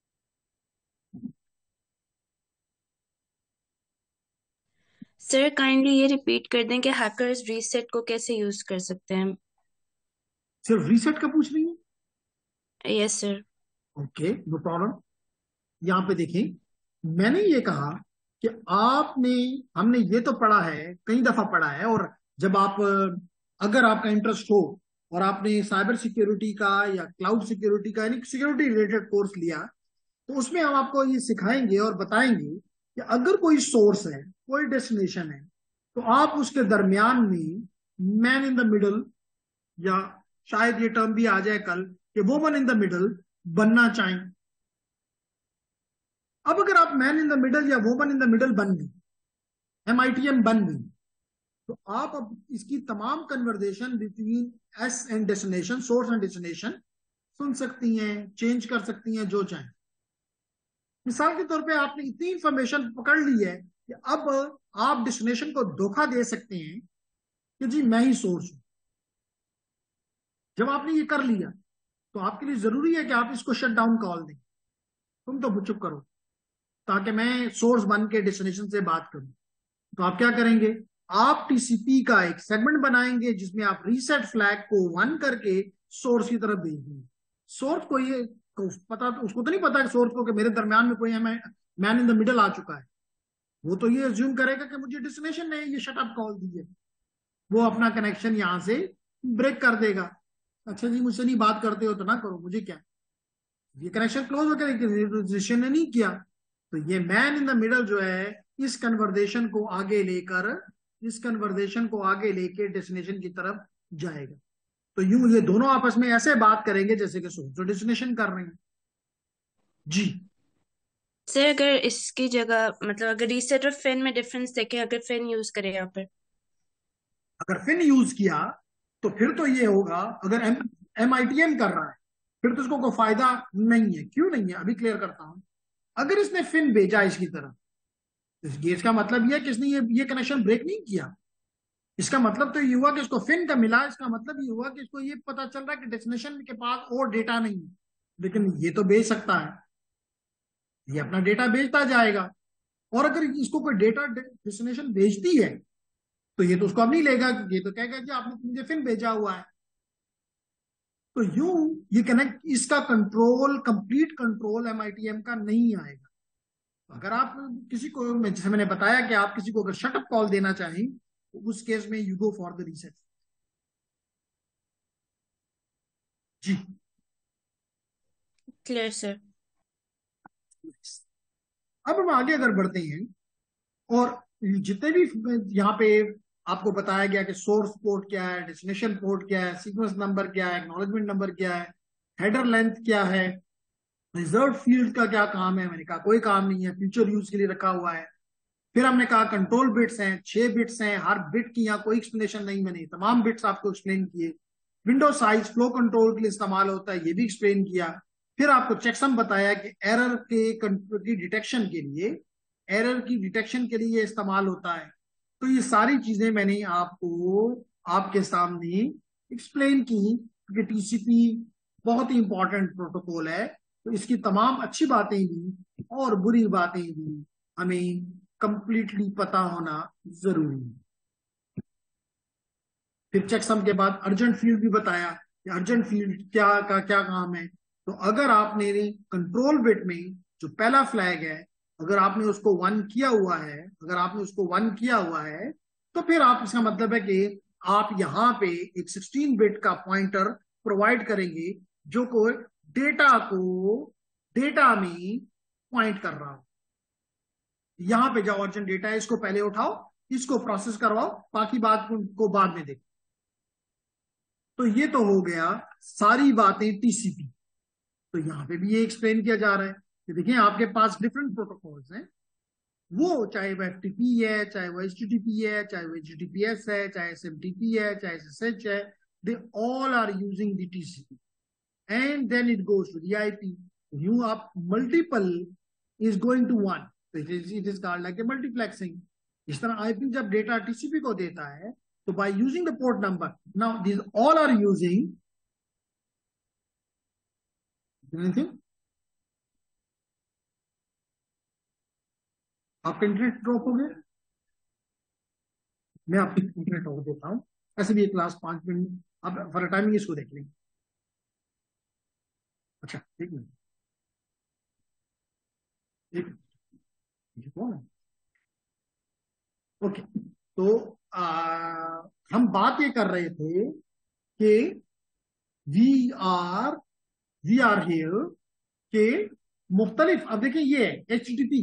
Sir kindly ये रिपीट कर दें कि हैकर्स रीसेट को कैसे यूज कर सकते हैं। सिर्फ रीसेट का पूछ रही है? Yes sir. Okay, no problem. यहाँ पे देखें, मैंने ये कहा कि आपने, हमने ये तो पढ़ा है, कई दफा पढ़ा है। और जब आप, अगर आपका इंटरेस्ट हो और आपने साइबर सिक्योरिटी का या क्लाउड सिक्योरिटी का यानी सिक्योरिटी रिलेटेड कोर्स लिया, तो उसमें हम आपको ये सिखाएंगे और बताएंगे कि अगर कोई सोर्स है, कोई डेस्टिनेशन है, तो आप उसके दरमियान में मैन इन द मिडल, या शायद ये टर्म भी आ जाए कल कि वुमन इन द मिडल बनना चाहें। अब अगर आप मैन इन द मिडल या वुमन इन द मिडल बन गई, MITM बन गई, तो आप अब इसकी तमाम conversation between S and destination, source and destination सुन सकती हैं, चेंज कर सकती हैं जो चाहें। मिसाल के तौर पे आपने इतनी इंफॉर्मेशन पकड़ ली है कि अब आप डेस्टिनेशन को धोखा दे सकते हैं कि जी मैं ही सोर्स हूं। जब आपने ये कर लिया तो आपके लिए जरूरी है कि आप इसको शट डाउन कॉल दें, तुम तो चुप करो, ताकि मैं सोर्स बन के डेस्टिनेशन से बात करूं। तो आप क्या करेंगे, आप TCP का एक सेगमेंट बनाएंगे जिसमें आप रीसेट फ्लैग को 1 करके सोर्स की तरफ भेज देंगे। सोर्स को ये पता, उसको तो नहीं पता कि सोर्स को कि मेरे दरमियान में कोई मैन इन द मिडल आ चुका है। वो तो ये अज्यूम करेगा कि मुझे डेस्टिनेशन ने ये शट अप कॉल दी है, वो अपना कनेक्शन यहां से ब्रेक कर देगा। अच्छा जी, मुझसे नहीं बात करते हो तो ना करो, मुझे क्या, ये कनेक्शन क्लोज होकर डेस्टिनेशन ने नहीं किया। तो ये मैन इन द मिडल जो है इस कन्वर्सेशन को आगे लेकर, इस कन्वर्सेशन को आगे लेके डेस्टिनेशन की तरफ जाएगा। तो यूं ये दोनों आपस में ऐसे बात करेंगे जैसे कि सोर्स और डेस्टिनेशन कर रहे हैं। जी। सर अगर इसकी जगह मतलब अगर रीसेट और फिन में डिफरेंस देखें, अगर फिन यूज करें यहाँ पर। अगर फिन यूज किया तो फिर तो ये होगा, अगर MITM कर रहा है फिर तो उसको कोई फायदा नहीं है। क्यों नहीं है, अभी क्लियर करता हूं। अगर इसने फिन भेजा इसकी तरफ, तो इसका मतलब यह है कि इसने ये कनेक्शन ब्रेक नहीं किया। इसका मतलब तो ये हुआ कि इसको फिन का मिला, इसका मतलब ये हुआ कि इसको ये पता चल रहा है कि डेस्टिनेशन के पास और डेटा नहीं है, लेकिन ये तो भेज सकता है, ये अपना डेटा भेजता जाएगा। और अगर इसको कोई डेटा डेस्टिनेशन भेजती है तो ये तो उसको अब नहीं लेगा, क्योंकि ये तो कहेगा जी आपने मुझे फिन भेजा हुआ है। तो यूं ये कनेक्ट, इसका कंट्रोल, कंप्लीट कंट्रोल MITM का नहीं आएगा। अगर आप किसी को, जैसे मैंने बताया कि आप किसी को अगर शटअप कॉल देना चाहें तो उस केस में you go for the reset. जी क्लियर सर। अब हम आगे अगर बढ़ते हैं, और जितने भी यहाँ पे आपको बताया गया कि सोर्स पोर्ट क्या है, डेस्टिनेशन पोर्ट क्या है, सीक्वेंस नंबर क्या है, एक्नॉलेजमेंट नंबर क्या है, हेडर लेंथ क्या है, रिजर्व फील्ड का क्या काम है, मैंने कहा कोई काम नहीं है, फ्यूचर यूज के लिए रखा हुआ है। फिर हमने कहा कंट्रोल बिट्स हैं, 6 बिट्स हैं, हर बिट की यहाँ कोई एक्सप्लेनेशन नहीं, मैंने तमाम बिट्स आपको एक्सप्लेन किए। विंडो साइज फ्लो कंट्रोल के लिए इस्तेमाल होता है, ये भी एक्सप्लेन किया। फिर आपको चेकसम बताया कि एरर की डिटेक्शन के लिए, एरर की डिटेक्शन के लिए इस्तेमाल होता है। तो ये सारी चीजें मैंने आपको आपके सामने एक्सप्लेन की, क्योंकि TCP बहुत ही इंपॉर्टेंट प्रोटोकॉल है। तो इसकी तमाम अच्छी बातें भी और बुरी बातें भी हमें कंप्लीटली पता होना जरूरी है। फिर चेकसम के बाद अर्जेंट फील्ड भी बताया कि अर्जेंट फील्ड क्या काम है। तो अगर आपने कंट्रोल बिट में जो पहला फ्लैग है, अगर आपने उसको 1 किया हुआ है, अगर आपने उसको 1 किया हुआ है, तो फिर आप, इसका मतलब है कि आप यहाँ पे एक 16 बिट का पॉइंटर प्रोवाइड करेंगे जो को डेटा में पॉइंट कर रहा हो। यहां पे जाओ, अर्जेंट डेटा है, इसको पहले उठाओ, इसको प्रोसेस करवाओ, बाकी बात को बाद में देखो। तो ये तो हो गया सारी बातें टीसीपी। तो यहाँ पे भी ये एक्सप्लेन किया जा रहा है कि देखिए आपके पास डिफरेंट प्रोटोकॉल्स हैं, वो चाहे वो एफटीपी है, चाहे वो एचटीटीपी है, चाहे वो एचटीटीपीएस है, चाहे एसएमटीपी है, चाहे एसएसएच है, they all are using the TCP and then it goes to the IP. यूं आप multiple is going to one, it is called like a multiplexing. इस तरह आईपी जब डेटा टीसीपी को देता है तो by using the port number, now this all are using anything. आपका इंटरनेट ड्रॉप हो गया, मैं आपकी इंटरनेट और देता हूँ। ऐसे भी ये क्लास 5 मिनट आप फॉर टाइमिंग इसको देख लेंगे। अच्छा ठीक है, कौन है? ओके, तो हम बात ये कर रहे थे कि we are we are here के मुख्तलिफ। अब देखिए ये HTTP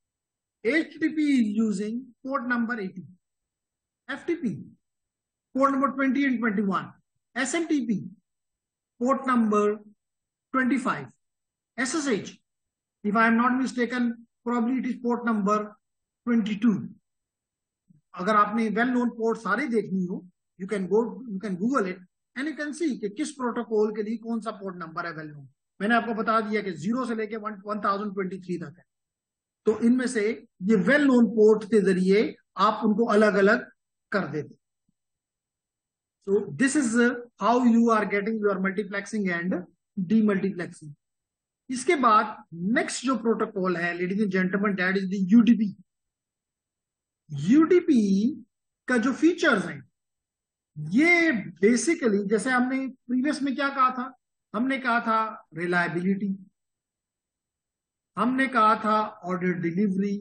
is using port number 80, FTP port number 20 and 21, SMTP port number 25, SSH, if I am not mistaken, probably it is port number 22. अगर आपने वेल नोन पोर्ट सारे देखनी हो, you can Google it and you can see कि किस protocol के लिए कौन सा पोर्ट नंबर है वेल नोन। मैंने आपको बता दिया कि 0 से लेके 1023 तक है। तो इनमें से ये वेल नोन पोर्ट के जरिए आप उनको अलग अलग कर देते। So this is how you are getting your multiplexing and demultiplexing. इसके बाद नेक्स्ट जो प्रोटोकॉल है ladies and gentlemen, that is the UDP. UDP का जो फीचर्स हैं ये बेसिकली, जैसे हमने प्रीवियस में क्या कहा था, हमने कहा था रिलायबिलिटी, हमने कहा था ऑर्डर डिलीवरी,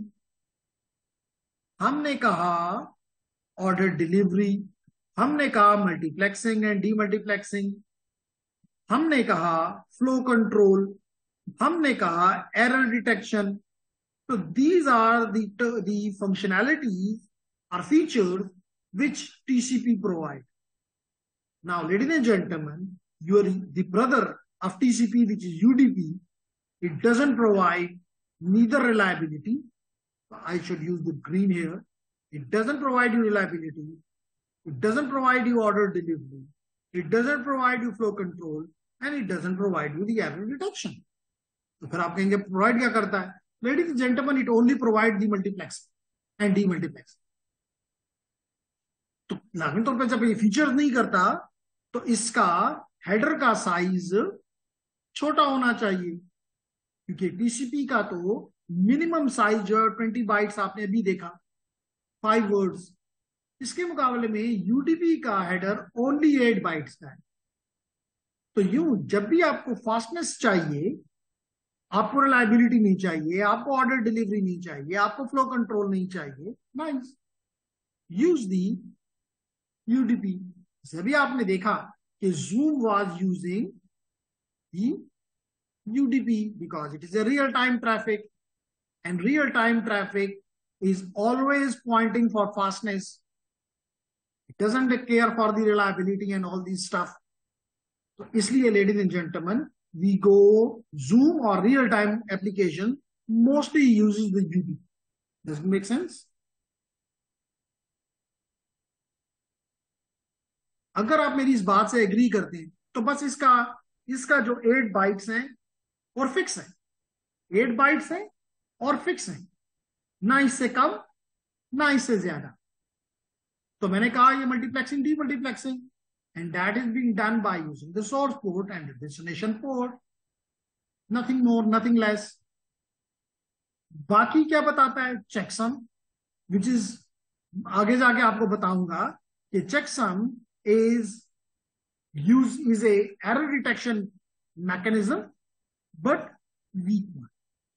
हमने कहा ऑर्डर डिलीवरी, हमने कहा मल्टीप्लेक्सिंग एंड डीमल्टीप्लेक्सिंग, हमने कहा फ्लो कंट्रोल, हमने कहा एरर डिटेक्शन। तो these are the functionalities or features which TCP provide. Now, ladies and gentlemen, the brother of TCP, which is UDP, it doesn't provide neither reliability. I should use the green here. It doesn't provide you reliability. It doesn't provide you order delivery. It doesn't provide you flow control, and it doesn't provide you the error detection. तो फिर आप कहेंगे provide क्या करता है? Ladies and gentlemen, it only provides the multiplex and demultiplex. तो लाजमी तौर पर जब ये फीचर्स नहीं करता तो इसका हेडर का साइज छोटा होना चाहिए, क्योंकि टीसीपी का तो मिनिमम साइज जो 20 बाइट्स आपने अभी देखा, 5 वर्ड्स। इसके मुकाबले में यूडीपी का हेडर ओनली 8 बाइट्स का है। तो यूं जब भी आपको फास्टनेस चाहिए, आपको रिलायबिलिटी नहीं चाहिए, आपको ऑर्डर डिलीवरी नहीं चाहिए, आपको फ्लो कंट्रोल नहीं चाहिए, नाइस, यूज दी यूडीपी। जब भी आपने देखा कि Zoom was using the UDP because it is a real time traffic, and real time traffic is always pointing for fastness. It doesn't care for the reliability and all these stuff. So इसलिए ladies and gentlemen, we go Zoom or real time application mostly uses the UDP. Does it make sense? अगर आप मेरी इस बात से agree करते हैं तो बस इसका जो 8 बाइट्स हैं और फिक्स है, 8 बाइट्स हैं और फिक्स है, ना इससे कम ना इससे ज्यादा। तो मैंने कहा ये multiplexing demultiplexing, and that is being done by using the source port and the destination port, nothing more nothing less. बाकी क्या बताता है चेकसम, विच इज आगे जाके आपको बताऊंगा कि checksum is a error detection mechanism but weak one.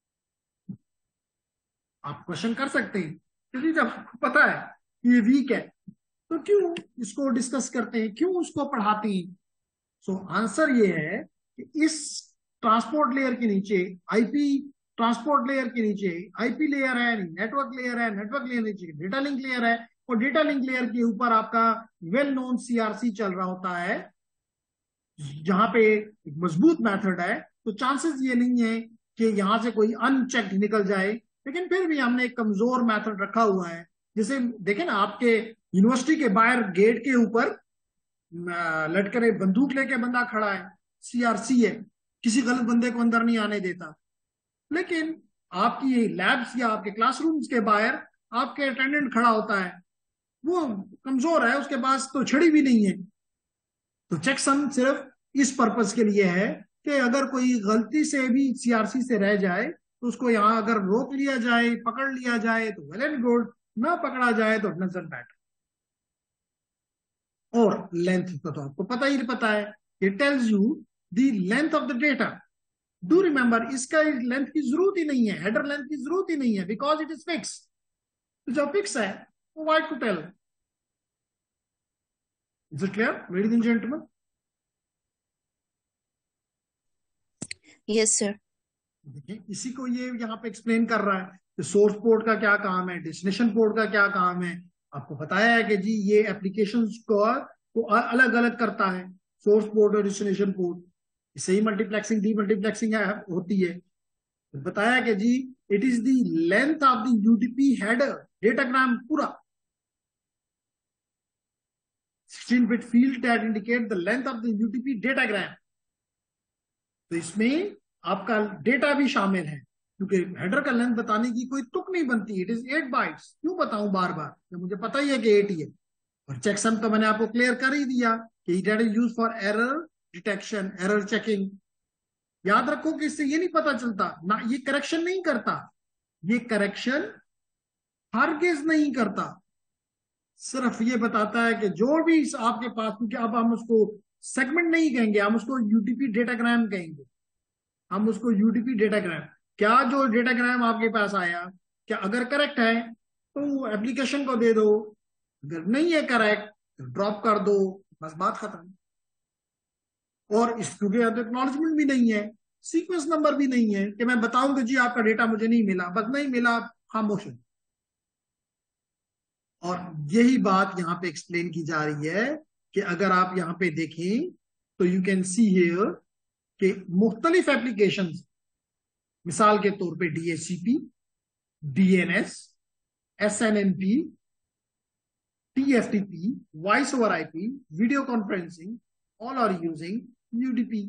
आप क्वेश्चन कर सकते हैं क्योंकि जब आपको पता है कि ये वीक है तो क्यों इसको डिस्कस करते हैं, क्यों उसको पढ़ाते हैं? सो आंसर ये है कि इस ट्रांसपोर्ट लेयर के नीचे, आईपी ट्रांसपोर्ट लेयर के नीचे आईपी लेयर है, नेटवर्क लेयर है, नेटवर्क लेयर नीचे डेटा लिंक लेयर है, और डेटा लिंक लेयर के ऊपर आपका वेल नोन सीआरसी चल रहा होता है, जहां पे एक मजबूत मेथड है तो चांसेस ये नहीं है कि यहां से कोई अनचेक्ड निकल जाए, लेकिन फिर भी हमने एक कमजोर मेथड रखा हुआ है। जैसे देखें ना, आपके यूनिवर्सिटी के बाहर गेट के ऊपर लटकर एक बंदूक लेके बंदा खड़ा है, सीआरसी है, किसी गलत बंदे को अंदर नहीं आने देता। लेकिन आपकी लैब्स या आपके क्लासरूम्स के बाहर आपके अटेंडेंट खड़ा होता है, वो कमजोर है, उसके पास तो छड़ी भी नहीं है। तो चेकसम सिर्फ इस पर्पज के लिए है कि अगर कोई गलती से भी सीआरसी से रह जाए तो उसको यहां अगर रोक लिया जाए, पकड़ लिया जाए तो वेल एंड गुड, ना पकड़ा जाए तो डजंट मैटर। और लेंथ का तो आपको पता है, it tells you the length of the data. Do remember, इसका लेंथ की जरूरत ही नहीं है, हेडर लेंथ की जरूरत ही नहीं है, बिकॉज इट इज फिक्स। जो फिक्स है वो what to tell. Is it clear ladies and gentleman? Yes sir. देखिए, इसी को ये यहाँ पे एक्सप्लेन कर रहा है कि सोर्स पोर्ट का क्या काम है, डेस्टिनेशन पोर्ट का क्या काम है। आपको बताया है कि जी ये एप्लीकेशंस को अलग अलग करता है, सोर्स पोर्ट और डेस्टिनेशन पोर्ट। इससे ही मल्टीप्लेक्सिंग डीमल्टीप्लेक्सिंग होती है। तो बताया कि जी it is the length of the UDP header datagram पूरा 16-bit field that indicate the length of the UDP datagram. तो इसमें आपका डेटा भी शामिल है, क्योंकि हेडर का लेंथ बताने की कोई तुक नहीं बनती। It is 8 bytes. क्यों बताऊं बार बार, जब मुझे पता ही है कि 8 ही है। और चेकसम तो मैंने आपको क्लियर कर ही दिया कि it is use for error detection, error checking. याद रखो कि इससे ये नहीं पता चलता ना, ये करेक्शन नहीं करता, ये करेक्शन हरगिज नहीं करता, सिर्फ ये बताता है कि जो भी आपके पास, क्योंकि अब हम उसको सेगमेंट नहीं कहेंगे, हम उसको यूडीपी डेटाग्राम कहेंगे। हम उसको यूडीपी डेटाग्राम, क्या जो डेटाग्राम आपके पास आया, क्या अगर करेक्ट है तो एप्लीकेशन को दे दो, अगर नहीं है करेक्ट तो ड्रॉप कर दो, बस बात खत्म। और इस क्योंकि एक्नॉलेजमेंट भी नहीं है, सीक्वेंस नंबर भी नहीं है कि मैं बताऊं कि जी आपका डेटा मुझे नहीं मिला, बस नहीं मिला, खामोश। और यही बात यहां पे एक्सप्लेन की जा रही है कि अगर आप यहां पे देखें तो यू कैन सी हियर कि मुख्तलिफ एप्लीकेशन, मिसाल के तौर पे DHCP, DNS, SNMP, TFTP, voice over IP, video conferencing, all are using UDP,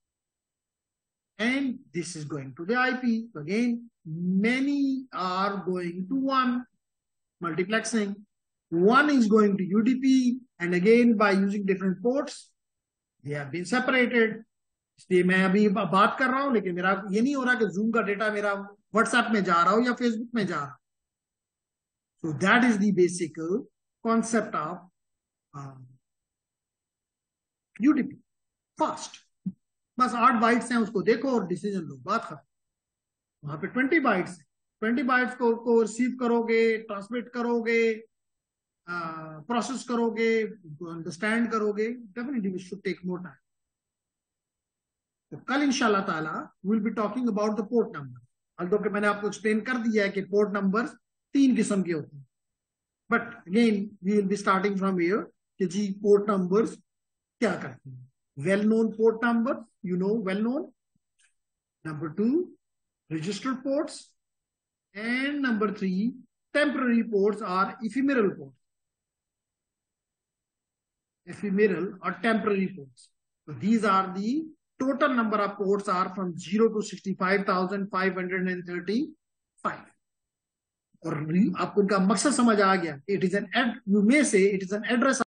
and this is going to the IP. So again, many are going to one multiplexing. One is going to UDP, and again by using different ports, they have been separated. इसलिए मैं अभी बात कर रहा हूं, लेकिन मेरा ये नहीं हो रहा कि जूम का डेटा मेरा व्हाट्सएप में जा रहा हो या फेसबुक में जा रहा। So that is the basic concept of UDP. Fast, बस 8 बाइट्स हैं, उसको देखो और डिसीजन लो, बात खत्म। वहां पे 20 बाइट्स, 20 बाइट्स को रिसीव करोगे, ट्रांसमिट करोगे, प्रोसेस करोगे, अंडरस्टैंड करोगे, definitely we should take more time. तो कल इंशाल्लाह ताला will be talking about the port number. Although कि मैंने आपको एक्सप्लेन कर दिया है कि पोर्ट नंबर 3 किस्म के होते हैं, but again we will be starting from here कि जी पोर्ट नंबर्स क्या करते हैं। Well known port number, you know, well known. Number 2 registered ports, and number 3 temporary ports or ephemeral ports, ephemeral or temporary ports. So these are the total number of ports are from 0 to 65,535. और आपको इनका मकसद समझ आ गया, it is an, you may say it is an address